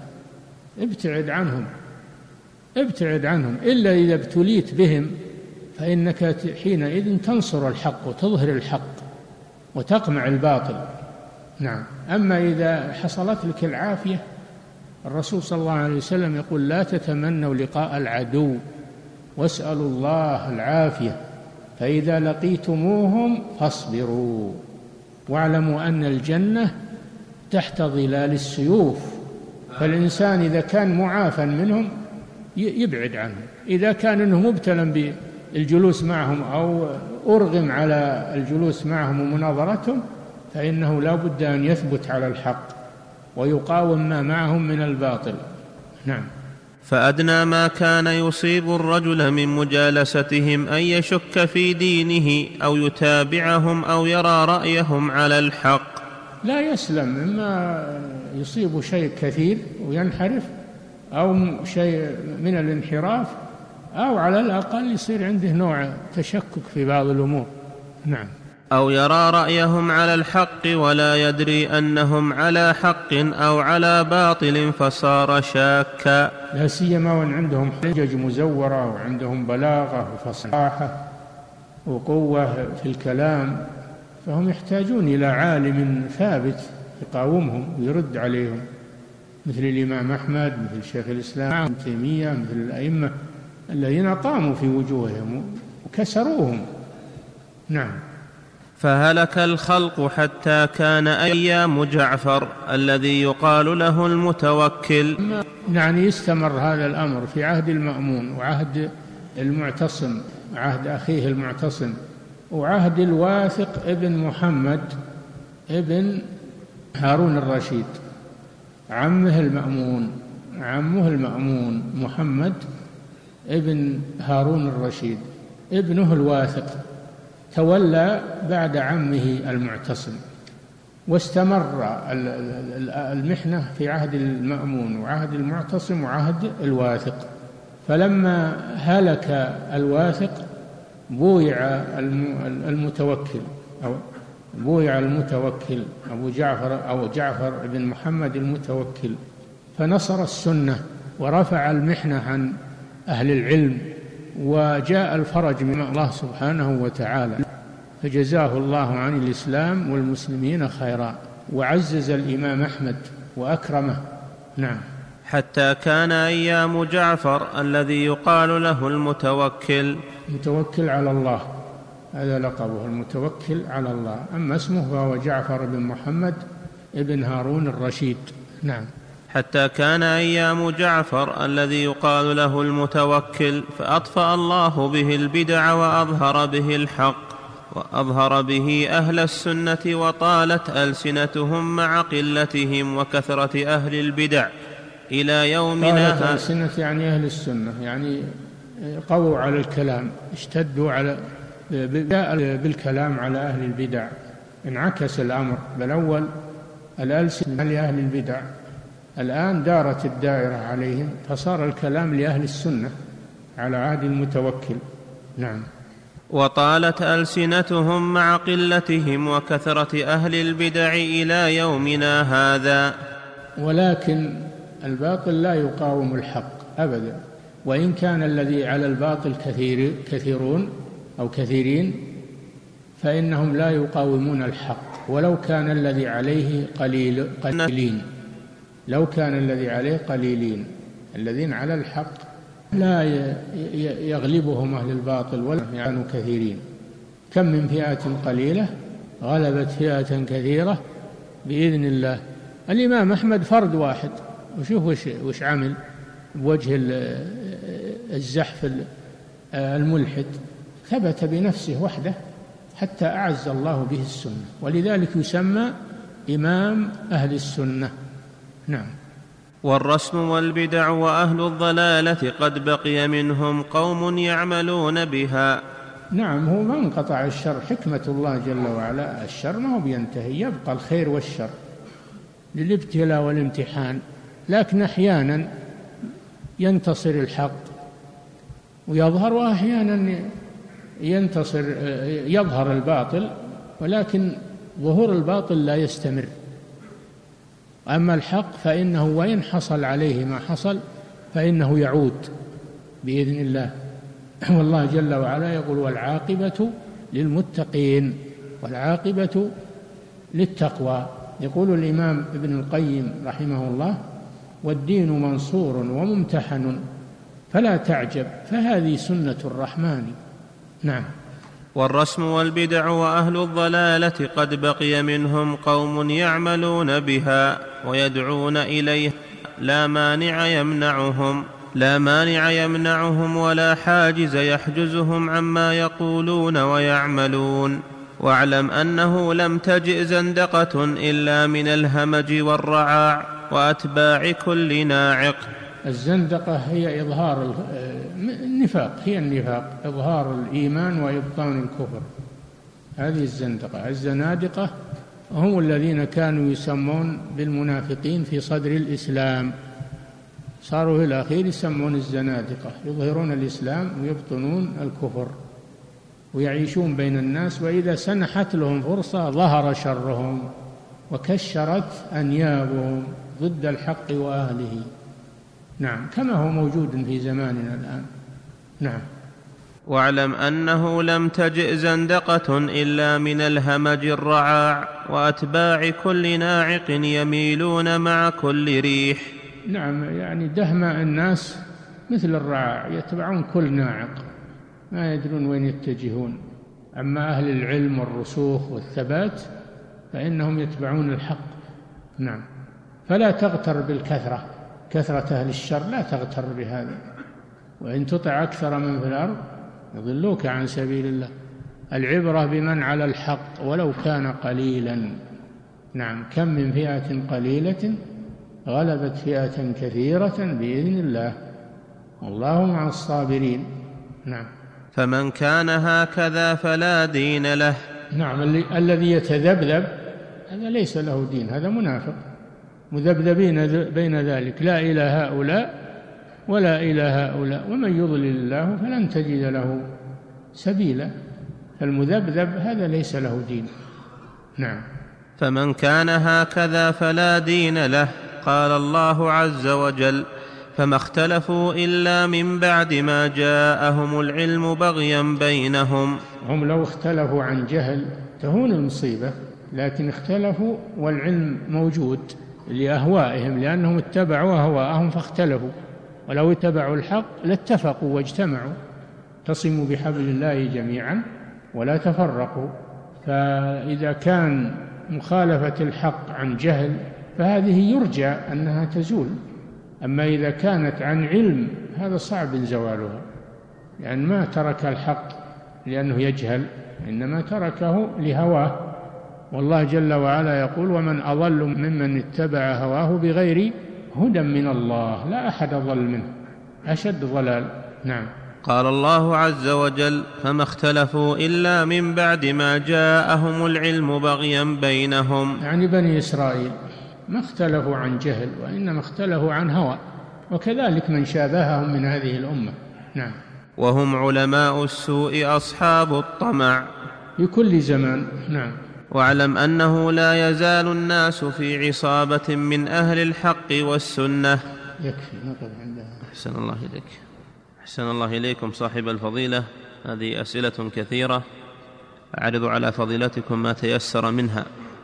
[SPEAKER 3] ابتعد عنهم إلا إذا ابتليت بهم، فإنك حينئذ تنصر الحق وتظهر الحق وتقمع الباطل. نعم. أما إذا حصلت لك العافية، الرسول صلى الله عليه وسلم يقول لا تتمنوا لقاء العدو واسألوا الله العافية، فإذا لقيتموهم فاصبروا واعلموا أن الجنة تحت ظلال السيوف. فالإنسان إذا كان معافى منهم يبعد عنهم، إذا كان إنه مبتلى بالجلوس معهم أو أرغم على الجلوس معهم ومناظرتهم، فإنه لا بد أن يثبت على الحق ويقاوم ما معهم من الباطل. نعم.
[SPEAKER 2] فأدنى ما كان يصيب الرجل من مجالستهم أن يشك في دينه أو يتابعهم أو يرى رأيهم على الحق.
[SPEAKER 3] لا يسلم مما يصيب شيء كثير وينحرف، أو شيء من الانحراف، أو على الأقل يصير عنده نوع تشكك في بعض الأمور. نعم.
[SPEAKER 2] أو يرى رأيهم على الحق ولا يدري أنهم على حق أو على باطل فصار شاكا.
[SPEAKER 3] لا سيما وأن عندهم حجج مزورة وعندهم بلاغة وفصاحة وقوة في الكلام، فهم يحتاجون إلى عالم ثابت يقاومهم ويرد عليهم، مثل الإمام أحمد، مثل شيخ الإسلام ابن تيمية، مثل الأئمة الذين قاموا في وجوههم وكسروهم. نعم.
[SPEAKER 2] فهلك الخلق حتى كان أيام جعفر الذي يقال له المتوكل.
[SPEAKER 3] يعني استمر هذا الأمر في عهد المأمون وعهد المعتصم، عهد أخيه المعتصم، وعهد الواثق ابن محمد ابن هارون الرشيد، عمه المأمون محمد ابن هارون الرشيد، ابنه الواثق تولى بعد عمه المعتصم، واستمر المحنة في عهد المأمون وعهد المعتصم وعهد الواثق. فلما هلك الواثق بويع المتوكل أبو جعفر بن محمد المتوكل، فنصر السنة ورفع المحنة عن أهل العلم، وجاء الفرج من الله سبحانه وتعالى، فجزاه الله عن الإسلام والمسلمين خيرا، وعزز الإمام أحمد وأكرمه. نعم.
[SPEAKER 2] حتى كان أيام جعفر الذي يقال له المتوكل
[SPEAKER 3] على الله، هذا لقبه، المتوكل على الله. أما اسمه فهو جعفر بن محمد ابن هارون الرشيد. نعم.
[SPEAKER 2] حتى كان أيام جعفر الذي يقال له المتوكل، فأطفأ الله به البدع وأظهر به الحق وأظهر به أهل السنة، وطالت ألسنتهم مع قلتهم وكثرة أهل البدع إلى يومنا هذا.
[SPEAKER 3] ألسنة يعني أهل السنة، يعني قووا على الكلام، اشتدوا على بالكلام على أهل البدع، انعكس الأمر. بالأول الألسنة لأهل البدع، الآن دارت الدائرة عليهم، فصار الكلام لأهل السنة على عهد المتوكل. نعم.
[SPEAKER 2] وطالت ألسنتهم مع قلتهم وكثرة أهل البدع إلى يومنا هذا.
[SPEAKER 3] ولكن الباطل لا يقاوم الحق أبدا، وإن كان الذي على الباطل كثيرون أو كثيرين فإنهم لا يقاومون الحق ولو كان الذي عليه قليلين. لو كان الذي عليه قليلين، الذين على الحق لا يغلبهم أهل الباطل ولا كانوا كثيرين. كم من فئة قليلة غلبت فئة كثيرة بإذن الله. الإمام أحمد فرد واحد، وشوف وش عمل بوجه الزحف الملحد، ثبت بنفسه وحده حتى أعز الله به السنة، ولذلك يسمى إمام أهل السنة. نعم.
[SPEAKER 2] والرسم والبدع وأهل الضلالة قد بقي منهم قوم يعملون بها.
[SPEAKER 3] نعم، هو ما انقطع الشر، حكمة الله جل وعلا، الشر ما هو بينتهي، يبقى الخير والشر للابتلاء والامتحان، لكن أحيانا ينتصر الحق ويظهر، وأحيانا يظهر الباطل، ولكن ظهور الباطل لا يستمر. أما الحق فإنه وإن حصل عليه ما حصل فإنه يعود بإذن الله. والله جل وعلا يقول: والعاقبة للمتقين، والعاقبة للتقوى. يقول الإمام ابن القيم رحمه الله: والدين منصور وممتحن فلا تعجب، فهذه سنة الرحمن. نعم.
[SPEAKER 2] والرسم والبدع وأهل الضلالة قد بقي منهم قوم يعملون بها ويدعون إليها، لا مانع يمنعهم ولا حاجز يحجزهم عما يقولون ويعملون. واعلم أنه لم تجئ زندقة إلا من الهمج والرعاع وأتباع كل ناعق.
[SPEAKER 3] الزندقة هي إظهار النفاق، هي النفاق، إظهار الإيمان وإبطان الكفر، هذه الزندقة. الزنادقة هم الذين كانوا يسمون بالمنافقين في صدر الإسلام، صاروا في الأخير يسمون الزنادقة، يظهرون الإسلام ويبطنون الكفر ويعيشون بين الناس، وإذا سنحت لهم فرصة ظهر شرهم وكشرت أنيابهم ضد الحق وأهله. نعم، كما هو موجود في زماننا الآن. نعم.
[SPEAKER 2] واعلم أنه لم تجئ زندقة إلا من الهمج الرعاع وأتباع كل ناعق يميلون مع كل ريح.
[SPEAKER 3] نعم، يعني دهماء الناس مثل الرعاع، يتبعون كل ناعق، ما يدرون وين يتجهون. أما أهل العلم والرسوخ والثبات فإنهم يتبعون الحق. نعم. فلا تغتر بالكثرة، كثرة أهل الشر لا تغتر بهذا، وإن تطع أكثر من في الأرض يضلوك عن سبيل الله. العبرة بمن على الحق ولو كان قليلا. نعم، كم من فئة قليلة غلبت فئة كثيرة بإذن الله، والله مع الصابرين. نعم.
[SPEAKER 2] فمن كان هكذا فلا دين له.
[SPEAKER 3] نعم، الذي يتذبذب هذا ليس له دين، هذا منافق، مذبذبين بين ذلك، لا إلى هؤلاء ولا إلى هؤلاء، ومن يضلل الله فلن تجد له سبيلا. فالمذبذب هذا ليس له دين. نعم.
[SPEAKER 2] فمن كان هكذا فلا دين له. قال الله عز وجل: فما اختلفوا إلا من بعد ما جاءهم العلم بغيا بينهم.
[SPEAKER 3] هم لو اختلفوا عن جهل تهون المصيبة، لكن اختلفوا والعلم موجود لأهوائهم، لأنهم اتبعوا أهواءهم فاختلفوا، ولو اتبعوا الحق لاتفقوا واجتمعوا. اعتصموا بحبل الله جميعا ولا تفرقوا. فإذا كان مخالفة الحق عن جهل فهذه يرجى أنها تزول، أما إذا كانت عن علم هذا صعب زوالها، لأن ما ترك الحق لأنه يجهل، إنما تركه لهواه. والله جل وعلا يقول: ومن أضل ممن اتبع هواه بغير هدى من الله، لا أحد أضل منه، أشد ضلال. نعم.
[SPEAKER 2] قال الله عز وجل: فما اختلفوا إلا من بعد ما جاءهم العلم بغيا بينهم.
[SPEAKER 3] يعني بني إسرائيل ما اختلفوا عن جهل، وإنما اختلفوا عن هوى، وكذلك من شابههم من هذه الأمة. نعم.
[SPEAKER 2] وهم علماء السوء أصحاب الطمع
[SPEAKER 3] في كل زمان. نعم.
[SPEAKER 2] واعلم أنه لا يزال الناس في عصابة من أهل الحق والسنة.
[SPEAKER 3] يكفي نقف عندها.
[SPEAKER 2] أحسن الله إليك. أحسن الله إليكم صاحب الفضيلة هذه أسئلة كثيرة أعرض على فضيلتكم ما تيسر منها.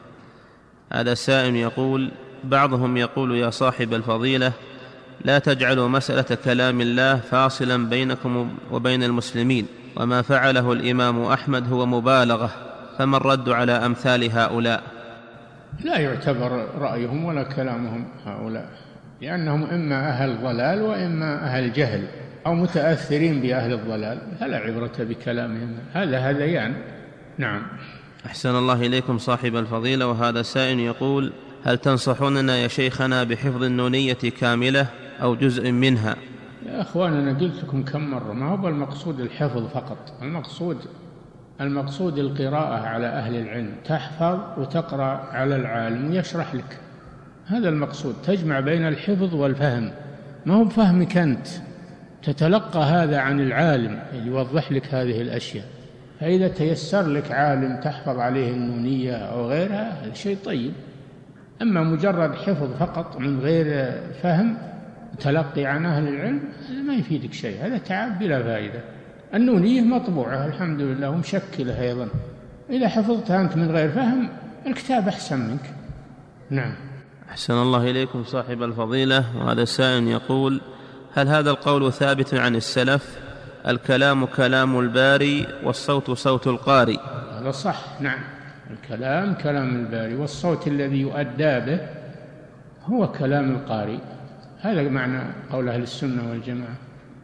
[SPEAKER 2] هذا السائل يقول: بعضهم يقول يا صاحب الفضيلة لا تجعلوا مسألة كلام الله فاصلا بينكم وبين المسلمين، وما فعله الإمام أحمد هو مبالغة، فما الرد على أمثال هؤلاء؟
[SPEAKER 3] لا يعتبر رأيهم ولا كلامهم هؤلاء، لأنهم إما أهل ضلال وإما أهل جهل أو متأثرين بأهل الضلال، فلا عبرة بكلامهم، هذا هذيان. نعم.
[SPEAKER 2] أحسن الله إليكم صاحب الفضيلة. وهذا سائل يقول: هل تنصحوننا يا شيخنا بحفظ النونية كاملة أو جزء منها؟
[SPEAKER 3] يا أخوان، أنا قلت لكم كم مرة، ما هو المقصود الحفظ فقط، المقصود القراءة على أهل العلم، تحفظ وتقرأ على العالم ويشرح لك، هذا المقصود، تجمع بين الحفظ والفهم، ما هو بفهمك أنت، تتلقى هذا عن العالم اللي يوضح لك هذه الأشياء. فإذا تيسر لك عالم تحفظ عليه النونية أو غيرها هذا شيء طيب، أما مجرد حفظ فقط من غير فهم تلقي عن أهل العلم هذا ما يفيدك شيء، هذا تعب بلا فائدة. النونية مطبوعة الحمد لله ومشكلة أيضا، إذا حفظتها أنت من غير فهم الكتاب أحسن منك. نعم.
[SPEAKER 2] أحسن الله إليكم صاحب الفضيلة. وهذا السائل يقول: هل هذا القول ثابت عن السلف: الكلام كلام الباري والصوت صوت القارئ؟
[SPEAKER 3] هذا صح، نعم، الكلام كلام الباري والصوت الذي يؤدى به هو كلام القارئ، هذا معنى قول أهل السنة والجماعة،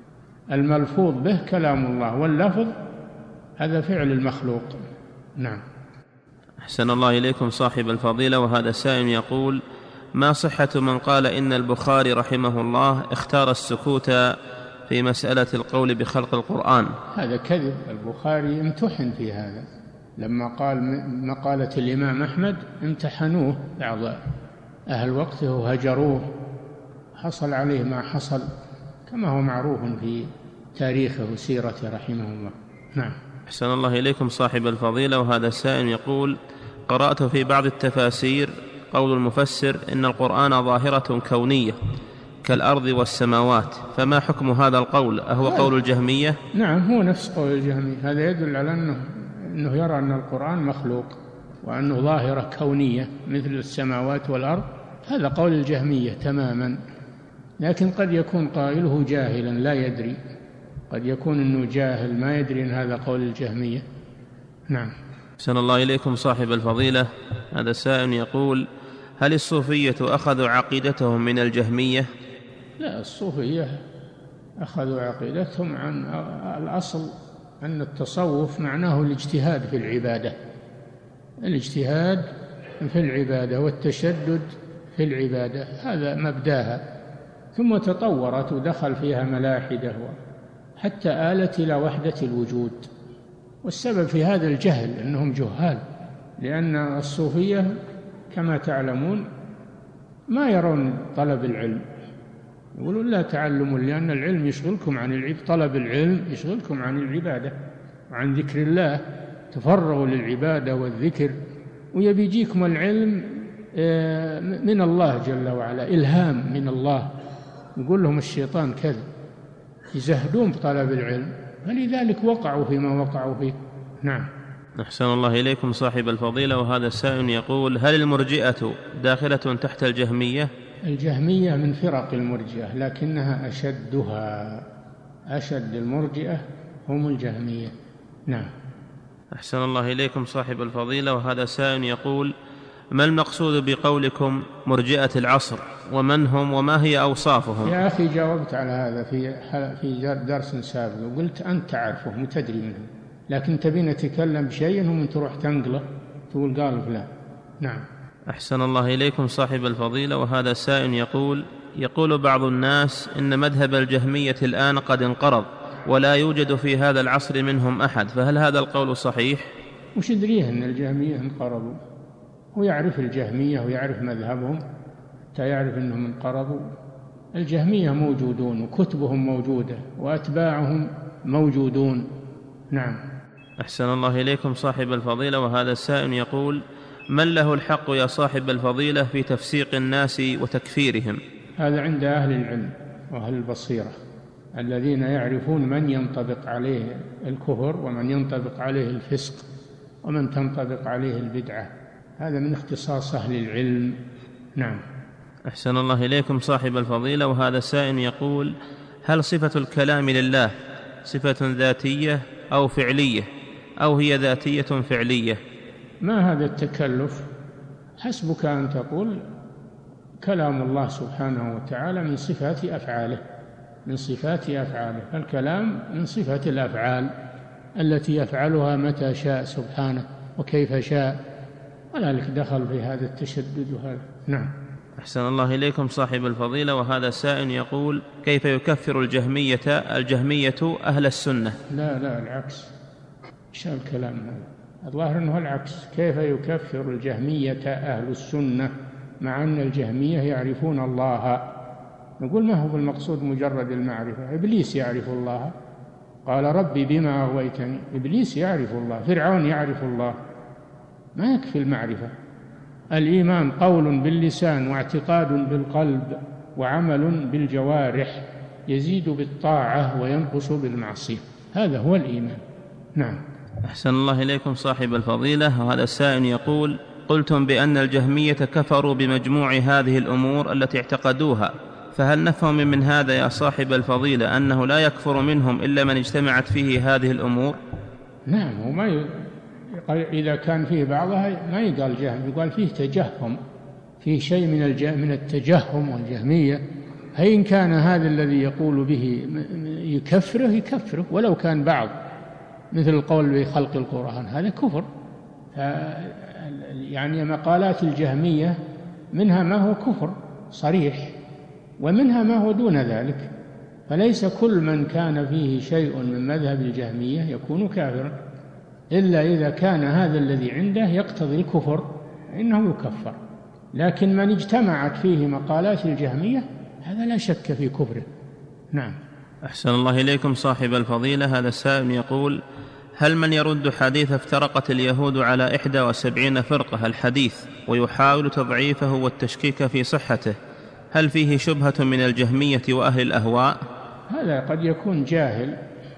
[SPEAKER 3] الملفوظ به كلام الله واللفظ هذا فعل المخلوق. نعم.
[SPEAKER 2] أحسن الله إليكم صاحب الفضيلة. وهذا السائل يقول: ما صحة من قال إن البخاري رحمه الله اختار السكوت في مسألة القول بخلق القرآن؟
[SPEAKER 3] هذا كذب، البخاري امتحن في هذا، لما قال مقالة الإمام أحمد امتحنوه بعض أهل وقته وهجروه، حصل عليه ما حصل كما هو معروف في تاريخه وسيرته رحمه الله. نعم.
[SPEAKER 2] أحسن الله إليكم صاحب الفضيلة. وهذا السائل يقول: قرأت في بعض التفاسير قول المفسر إن القرآن ظاهرة كونية كالأرض والسماوات، فما حكم هذا القول؟ أهو قول الجهمية؟
[SPEAKER 3] نعم، هو نفس قول الجهمية، هذا يدل على أنه يرى أن القرآن مخلوق وأنه ظاهرة كونية مثل السماوات والأرض، هذا قول الجهمية تماما. لكن قد يكون قائله جاهلا لا يدري، قد يكون أنه جاهل ما يدري أن هذا قول الجهمية. نعم.
[SPEAKER 2] أحسن الله إليكم صاحب الفضيلة. هذا سائل يقول: هل الصوفية أخذوا عقيدتهم من الجهمية؟
[SPEAKER 3] لا، الصوفية أخذوا عقيدتهم عن الأصل أن التصوف معناه الاجتهاد في العبادة، الاجتهاد في العبادة والتشدد في العبادة، هذا مبداها، ثم تطورت ودخل فيها ملاحدة حتى آلت إلى وحدة الوجود. والسبب في هذا الجهل، أنهم جهال، لأن الصوفية كما تعلمون ما يرون طلب العلم، يقولون لا تعلموا لأن العلم يشغلكم عن طلب العلم يشغلكم عن العبادة وعن ذكر الله، تفرغوا للعبادة والذكر، ويبيجيكم العلم من الله جل وعلا، إلهام من الله، يقول لهم الشيطان كذا، يزهدون بطلب العلم، فلذلك وقعوا فيما وقعوا فيه. نعم.
[SPEAKER 2] أحسن الله إليكم صاحب الفضيلة. وهذا السائل يقول: هل المرجئة داخلة تحت الجهمية؟
[SPEAKER 3] الجهمية من فرق المرجئة لكنها أشدها، أشد المرجئة هم الجهمية. نعم.
[SPEAKER 2] أحسن الله إليكم صاحب الفضيلة. وهذا سائل يقول: ما المقصود بقولكم مرجئة العصر، ومن هم وما هي أوصافهم؟
[SPEAKER 3] يا أخي جاوبت على هذا في درس سابق وقلت أنت تعرفه وتدري منه، لكن تبين نتكلم بشيء ومن تروح تنقله تقول قال فلان. نعم.
[SPEAKER 2] أحسن الله إليكم صاحب الفضيلة. وهذا سائل يقول بعض الناس إن مذهب الجهمية الآن قد انقرض ولا يوجد في هذا العصر منهم أحد، فهل هذا القول صحيح؟
[SPEAKER 3] وش يدريه أن الجهمية انقرضوا؟ ويعرف الجهمية ويعرف مذهبهم حتى يعرف أنهم انقرضوا؟ الجهمية موجودون وكتبهم موجودة وأتباعهم موجودون. نعم.
[SPEAKER 2] أحسن الله إليكم صاحب الفضيلة. وهذا السائل يقول: من له الحق يا صاحب الفضيلة في تفسيق الناس وتكفيرهم؟
[SPEAKER 3] هذا عند أهل العلم وأهل البصيرة، الذين يعرفون من ينطبق عليه الكفر ومن ينطبق عليه الفسق ومن تنطبق عليه البدعة. هذا من اختصاص أهل العلم. نعم.
[SPEAKER 2] أحسن الله إليكم صاحب الفضيلة. وهذا سائل يقول: هل صفة الكلام لله صفة ذاتية أو فعلية، أو هي ذاتية فعلية؟
[SPEAKER 3] ما هذا التكلف؟ حسبك أن تقول كلام الله سبحانه وتعالى من صفات أفعاله، من صفات أفعاله. فالكلام من صفة الأفعال التي يفعلها متى شاء سبحانه وكيف شاء، ولا لك دخل في هذا التشدد وهذا. نعم.
[SPEAKER 2] أحسن الله إليكم صاحب الفضيلة. وهذا سائل يقول: كيف يكفر الجهمية أهل السنة؟
[SPEAKER 3] لا العكس. إيش الكلام هذا؟ الظاهر أنه العكس. كيف يكفر الجهمية أهل السنة مع أن الجهمية يعرفون الله؟ نقول ما هو بالمقصود مجرد المعرفة. إبليس يعرف الله، قال ربي بما أغويتني. إبليس يعرف الله، فرعون يعرف الله. ما يكفي المعرفة. الإيمان قول باللسان واعتقاد بالقلب وعمل بالجوارح، يزيد بالطاعة وينقص بالمعصية. هذا هو الإيمان. نعم.
[SPEAKER 2] أحسن الله إليكم صاحب الفضيلة. وهذا السائل يقول: قلتم بأن الجهمية كفروا بمجموع هذه الأمور التي اعتقدوها، فهل نفهم من هذا يا صاحب الفضيلة أنه لا يكفر منهم إلا من اجتمعت فيه هذه الأمور؟
[SPEAKER 3] نعم. وما إذا كان فيه بعضها ما يقال جهم، يقال فيه تجهم، فيه شيء من التجهم والجهمية. إن كان هذا الذي يقول به يكفره ولو كان بعض، مثل القول بخلق القرآن، هذا كفر. يعني مقالات الجهمية منها ما هو كفر صريح ومنها ما هو دون ذلك، فليس كل من كان فيه شيء من مذهب الجهمية يكون كافرا، إلا إذا كان هذا الذي عنده يقتضي الكفر إنه يكفر. لكن من اجتمعت فيه مقالات الجهمية هذا لا شك في كفره. نعم.
[SPEAKER 2] أحسن الله إليكم صاحب الفضيلة. هذا السائل يقول: هل من يرد حديث افترقت اليهود على 71 فرقة الحديث ويحاول تضعيفه والتشكيك في صحته، هل فيه شبهة من الجهمية وأهل الأهواء؟
[SPEAKER 3] هذا قد يكون جاهل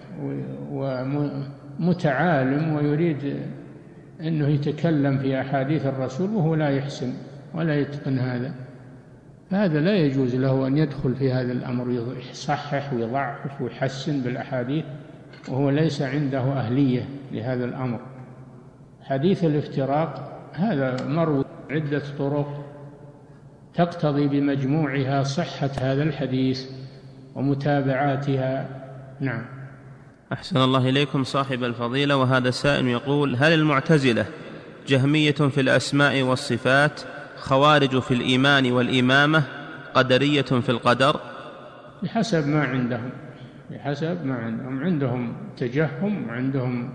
[SPEAKER 3] ومتعالم ويريد أنه يتكلم في أحاديث الرسول وهو لا يحسن ولا يتقن هذا، فهذا لا يجوز له أن يدخل في هذا الأمر، يصحح ويضعف ويحسن بالأحاديث وهو ليس عنده أهلية لهذا الأمر. حديث الافتراق هذا مروي عدة طرق تقتضي بمجموعها صحة هذا الحديث ومتابعاتها. نعم.
[SPEAKER 2] أحسن الله إليكم صاحب الفضيلة. وهذا السائل يقول: هل المعتزلة جهمية في الأسماء والصفات، خوارج في الإيمان والإمامة، قدرية في القدر؟
[SPEAKER 3] بحسب ما عندهم، عندهم تجهم وعندهم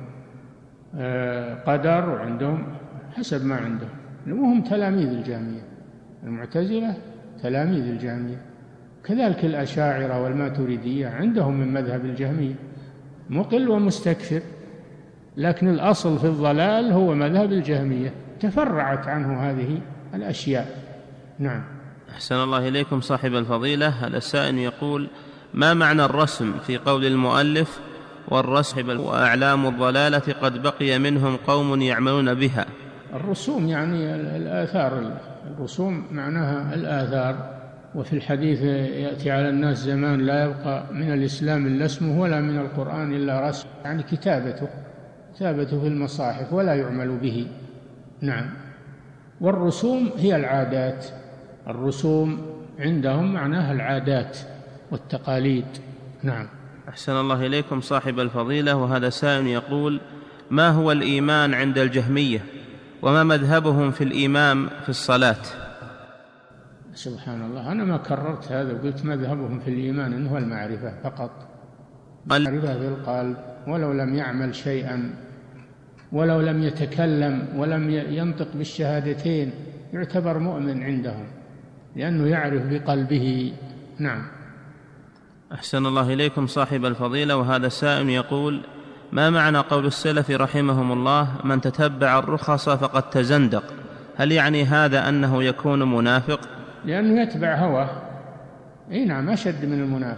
[SPEAKER 3] قدر وعندهم حسب ما عندهم. وهم تلاميذ الجهمية، المعتزلة تلاميذ الجهمية، كذلك الأشاعرة والماتريدية عندهم من مذهب الجهمية مقل ومستكثر، لكن الأصل في الضلال هو مذهب الجهمية، تفرعت عنه هذه الأشياء. نعم.
[SPEAKER 2] أحسن الله إليكم صاحب الفضيلة. هذا السائل يقول: ما معنى الرسم في قول المؤلف: والرسم وأعلام الضلالة قد بقي منهم قوم يعملون بها؟
[SPEAKER 3] الرسوم يعني الآثار، الرسوم معناها الآثار. وفي الحديث: يأتي على الناس زمان لا يبقى من الإسلام إلا اسمه ولا من القرآن إلا رسم، يعني كتابته في المصاحف ولا يعمل به. نعم. والرسوم هي العادات، الرسوم عندهم معناها العادات والتقاليد. نعم.
[SPEAKER 2] أحسن الله إليكم صاحب الفضيلة. وهذا سائل يقول: ما هو الإيمان عند الجهمية، وما مذهبهم في الإمام في الصلاة؟
[SPEAKER 3] سبحان الله، أنا ما كررت هذا وقلت مذهبهم في الإيمان إنه المعرفة فقط، المعرفة في القلب، ولو لم يعمل شيئا ولو لم يتكلم ولم ينطق بالشهادتين يعتبر مؤمن عندهم لأنه يعرف بقلبه. نعم.
[SPEAKER 2] أحسن الله إليكم صاحب الفضيلة. وهذا سائل يقول: ما معنى قول السلف رحمهم الله: من تتبع الرخص فقد تزندق؟ هل يعني هذا أنه يكون منافق؟
[SPEAKER 3] لأنه يتبع هواه. نعم، أشد من المنافق،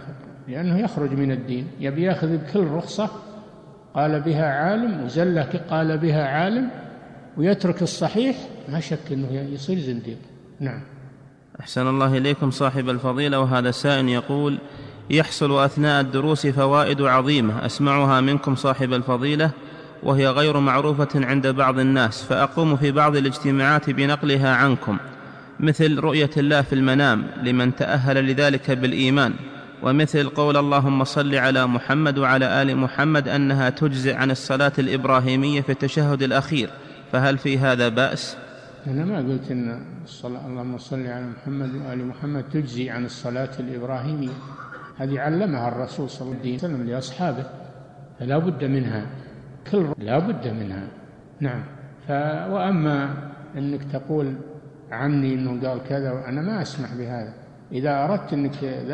[SPEAKER 3] لأنه يخرج من الدين، يبي يأخذ بكل رخصة قال بها عالم وزلة قال بها عالم ويترك الصحيح، ما شك أنه يصير زنديق. نعم.
[SPEAKER 2] أحسن الله إليكم صاحب الفضيلة، وهذا سائل يقول: يحصل أثناء الدروس فوائد عظيمة أسمعها منكم صاحب الفضيلة وهي غير معروفة عند بعض الناس، فأقوم في بعض الاجتماعات بنقلها عنكم، مثل رؤية الله في المنام لمن تأهل لذلك بالإيمان، ومثل قول اللهم صل على محمد وعلى آل محمد أنها تجزئ عن الصلاة الإبراهيمية في التشهد الأخير، فهل في هذا بأس؟
[SPEAKER 3] أنا ما قلت أن الصلاة اللهم صل على محمد وآل محمد تجزي عن الصلاة الإبراهيمية، هذه علمها الرسول صلى الله عليه وسلم لأصحابه، فلا بد منها، لا بد منها. نعم. وأما أنك تقول عني أنه قال كذا، وأنا ما أسمح بهذا. إذا أردت أنك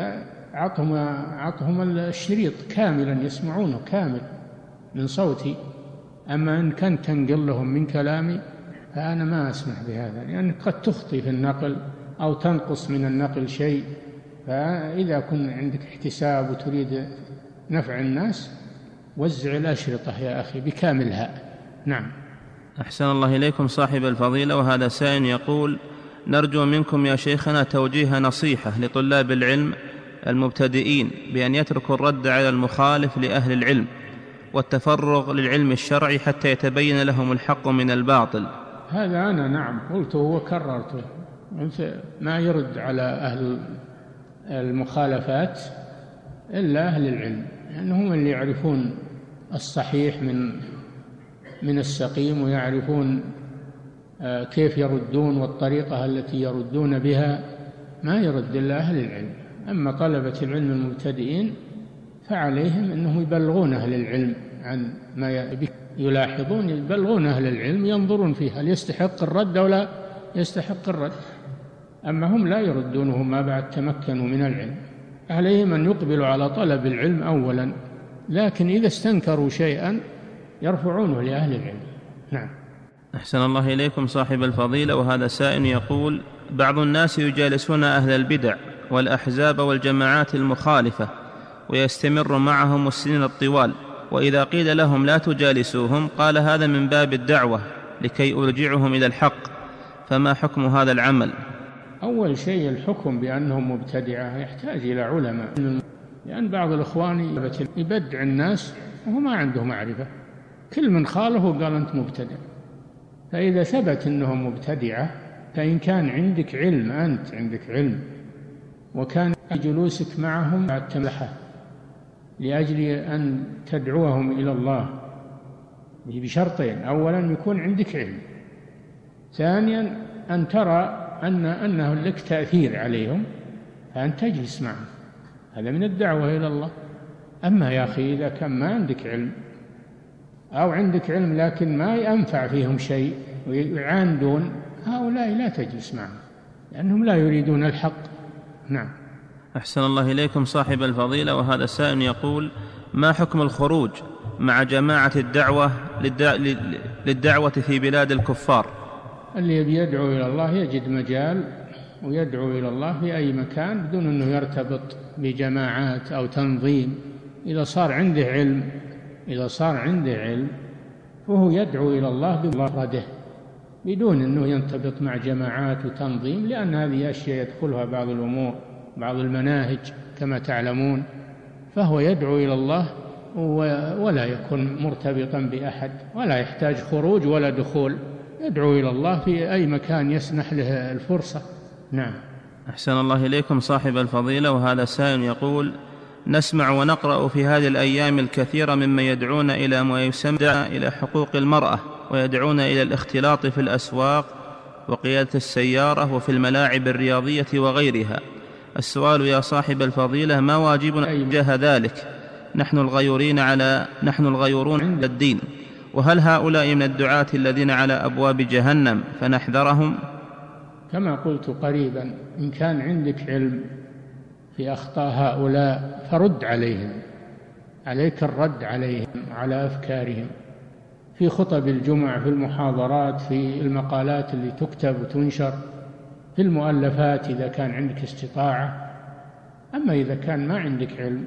[SPEAKER 3] أعطهم الشريط كاملا يسمعونه كامل من صوتي، أما إن كنت تنقل لهم من كلامي فأنا ما أسمح بهذا، لأنك قد تخطي في النقل أو تنقص من النقل شيء. فإذا كن عندك احتساب وتريد نفع الناس وزع الأشرطة يا أخي بكاملها. نعم.
[SPEAKER 2] أحسن الله إليكم صاحب الفضيلة، وهذا سائل يقول: نرجو منكم يا شيخنا توجيه نصيحة لطلاب العلم المبتدئين بأن يتركوا الرد على المخالف لأهل العلم والتفرغ للعلم الشرعي حتى يتبين لهم الحق من الباطل.
[SPEAKER 3] هذا أنا نعم قلته وكررته، ما يرد على أهل المخالفات إلا أهل العلم، لأنهم اللي يعرفون الصحيح من السقيم، ويعرفون كيف يردون والطريقة التي يردون بها، ما يرد إلا أهل العلم. أما طلبة العلم المبتدئين فعليهم أنهم يبلغون أهل العلم عن ما يلاحظون، يبلغون أهل العلم، ينظرون فيه هل يستحق الرد أو لا يستحق الرد. أما هم لا يردونه ما بعد تمكنوا من العلم، عليهم أن يقبلوا على طلب العلم أولا، لكن إذا استنكروا شيئا يرفعونه لأهل العلم. نعم.
[SPEAKER 2] أحسن الله إليكم صاحب الفضيلة، وهذا سائل يقول: بعض الناس يجالسون أهل البدع والأحزاب والجماعات المخالفة ويستمر معهم السنين الطوال، وإذا قيل لهم لا تجالسوهم قال هذا من باب الدعوة لكي أرجعهم إلى الحق، فما حكم هذا العمل؟
[SPEAKER 3] أول شيء الحكم بأنهم مبتدعة يحتاج إلى علماء، لأن بعض الإخوان يبدع الناس وهو ما عنده معرفة، كل من خالفه قال أنت مبتدع. فإذا ثبت أنهم مبتدعة، فإن كان عندك علم، أنت عندك علم وكان جلوسك معهم بعد تملحة لأجل أن تدعوهم إلى الله بشرطين: أولا يكون عندك علم، ثانيا أن ترى أنه لك تأثير عليهم فأن تجلس معهم، هذا من الدعوة إلى الله. أما يا أخي إذا كان ما عندك علم أو عندك علم لكن ما ينفع فيهم شيء ويعاندون، هؤلاء لا تجلس معهم لأنهم لا يريدون الحق. نعم.
[SPEAKER 2] أحسن الله إليكم صاحب الفضيلة، وهذا السائل يقول: ما حكم الخروج مع جماعة الدعوة للدعوة في بلاد الكفار؟
[SPEAKER 3] اللي يبي يدعو إلى الله يجد مجال ويدعو إلى الله في أي مكان بدون أنه يرتبط بجماعات أو تنظيم. إذا صار عنده علم فهو يدعو إلى الله بمفرده بدون أنه ينتبط مع جماعات وتنظيم، لأن هذه أشياء يدخلها بعض الأمور، بعض المناهج كما تعلمون. فهو يدعو إلى الله ولا يكون مرتبطا بأحد، ولا يحتاج خروج ولا دخول، يدعو إلى الله في أي مكان يسنح له الفرصة. نعم.
[SPEAKER 2] أحسن الله إليكم صاحب الفضيلة، وهذا سائل يقول: نسمع ونقرأ في هذه الأيام الكثير ممن يدعون إلى ما يسمى إلى حقوق المرأة، ويدعون إلى الاختلاط في الأسواق وقيادة السيارة وفي الملاعب الرياضية وغيرها. السؤال يا صاحب الفضيلة: ما واجبنا تجاه ذلك؟ نحن الغيورون عند الدين، وهل هؤلاء من الدعاة الذين على أبواب جهنم فنحذرهم؟
[SPEAKER 3] كما قلت قريبا، إن كان عندك علم في أخطاء هؤلاء فرد عليهم، عليك الرد عليهم على أفكارهم في خطب الجمع، في المحاضرات، في المقالات اللي تكتب وتنشر، في المؤلفات إذا كان عندك استطاعة. أما إذا كان ما عندك علم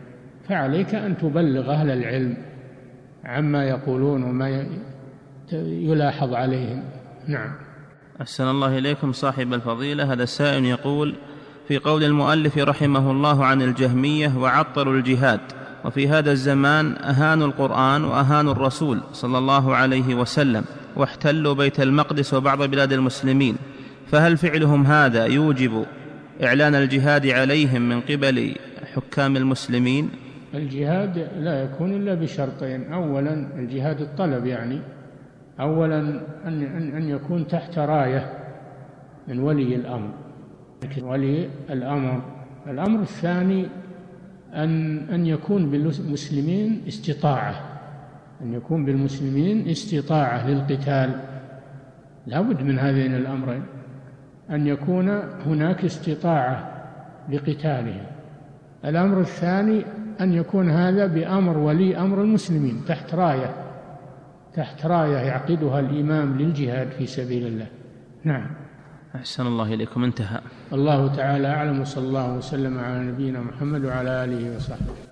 [SPEAKER 3] فعليك أن تبلغ أهل العلم عما يقولون وما يلاحظ عليهم. نعم.
[SPEAKER 2] أحسن الله إليكم صاحب الفضيلة. هذا السائل يقول: في قول المؤلف رحمه الله عن الجهمية وعطلوا الجهاد، وفي هذا الزمان أهانوا القرآن وأهانوا الرسول صلى الله عليه وسلم واحتلوا بيت المقدس وبعض بلاد المسلمين، فهل فعلهم هذا يوجب إعلان الجهاد عليهم من قبل حكام المسلمين؟
[SPEAKER 3] الجهاد لا يكون إلا بشرطين: أولا الجهاد الطلب، يعني أولا أن يكون تحت راية من ولي الأمر، ولي الأمر. الأمر الثاني أن يكون بالمسلمين استطاعة، أن يكون بالمسلمين استطاعة للقتال، لا بد من هذين الأمرين، أن يكون هناك استطاعة لقتالهم. الأمر الثاني أن يكون هذا بأمر ولي أمر المسلمين تحت راية يعقدها الإمام للجهاد في سبيل الله. نعم.
[SPEAKER 2] أحسن الله إليكم. انتهى.
[SPEAKER 3] الله تعالى أعلم، وصلى الله وسلم على نبينا محمد وعلى آله وصحبه.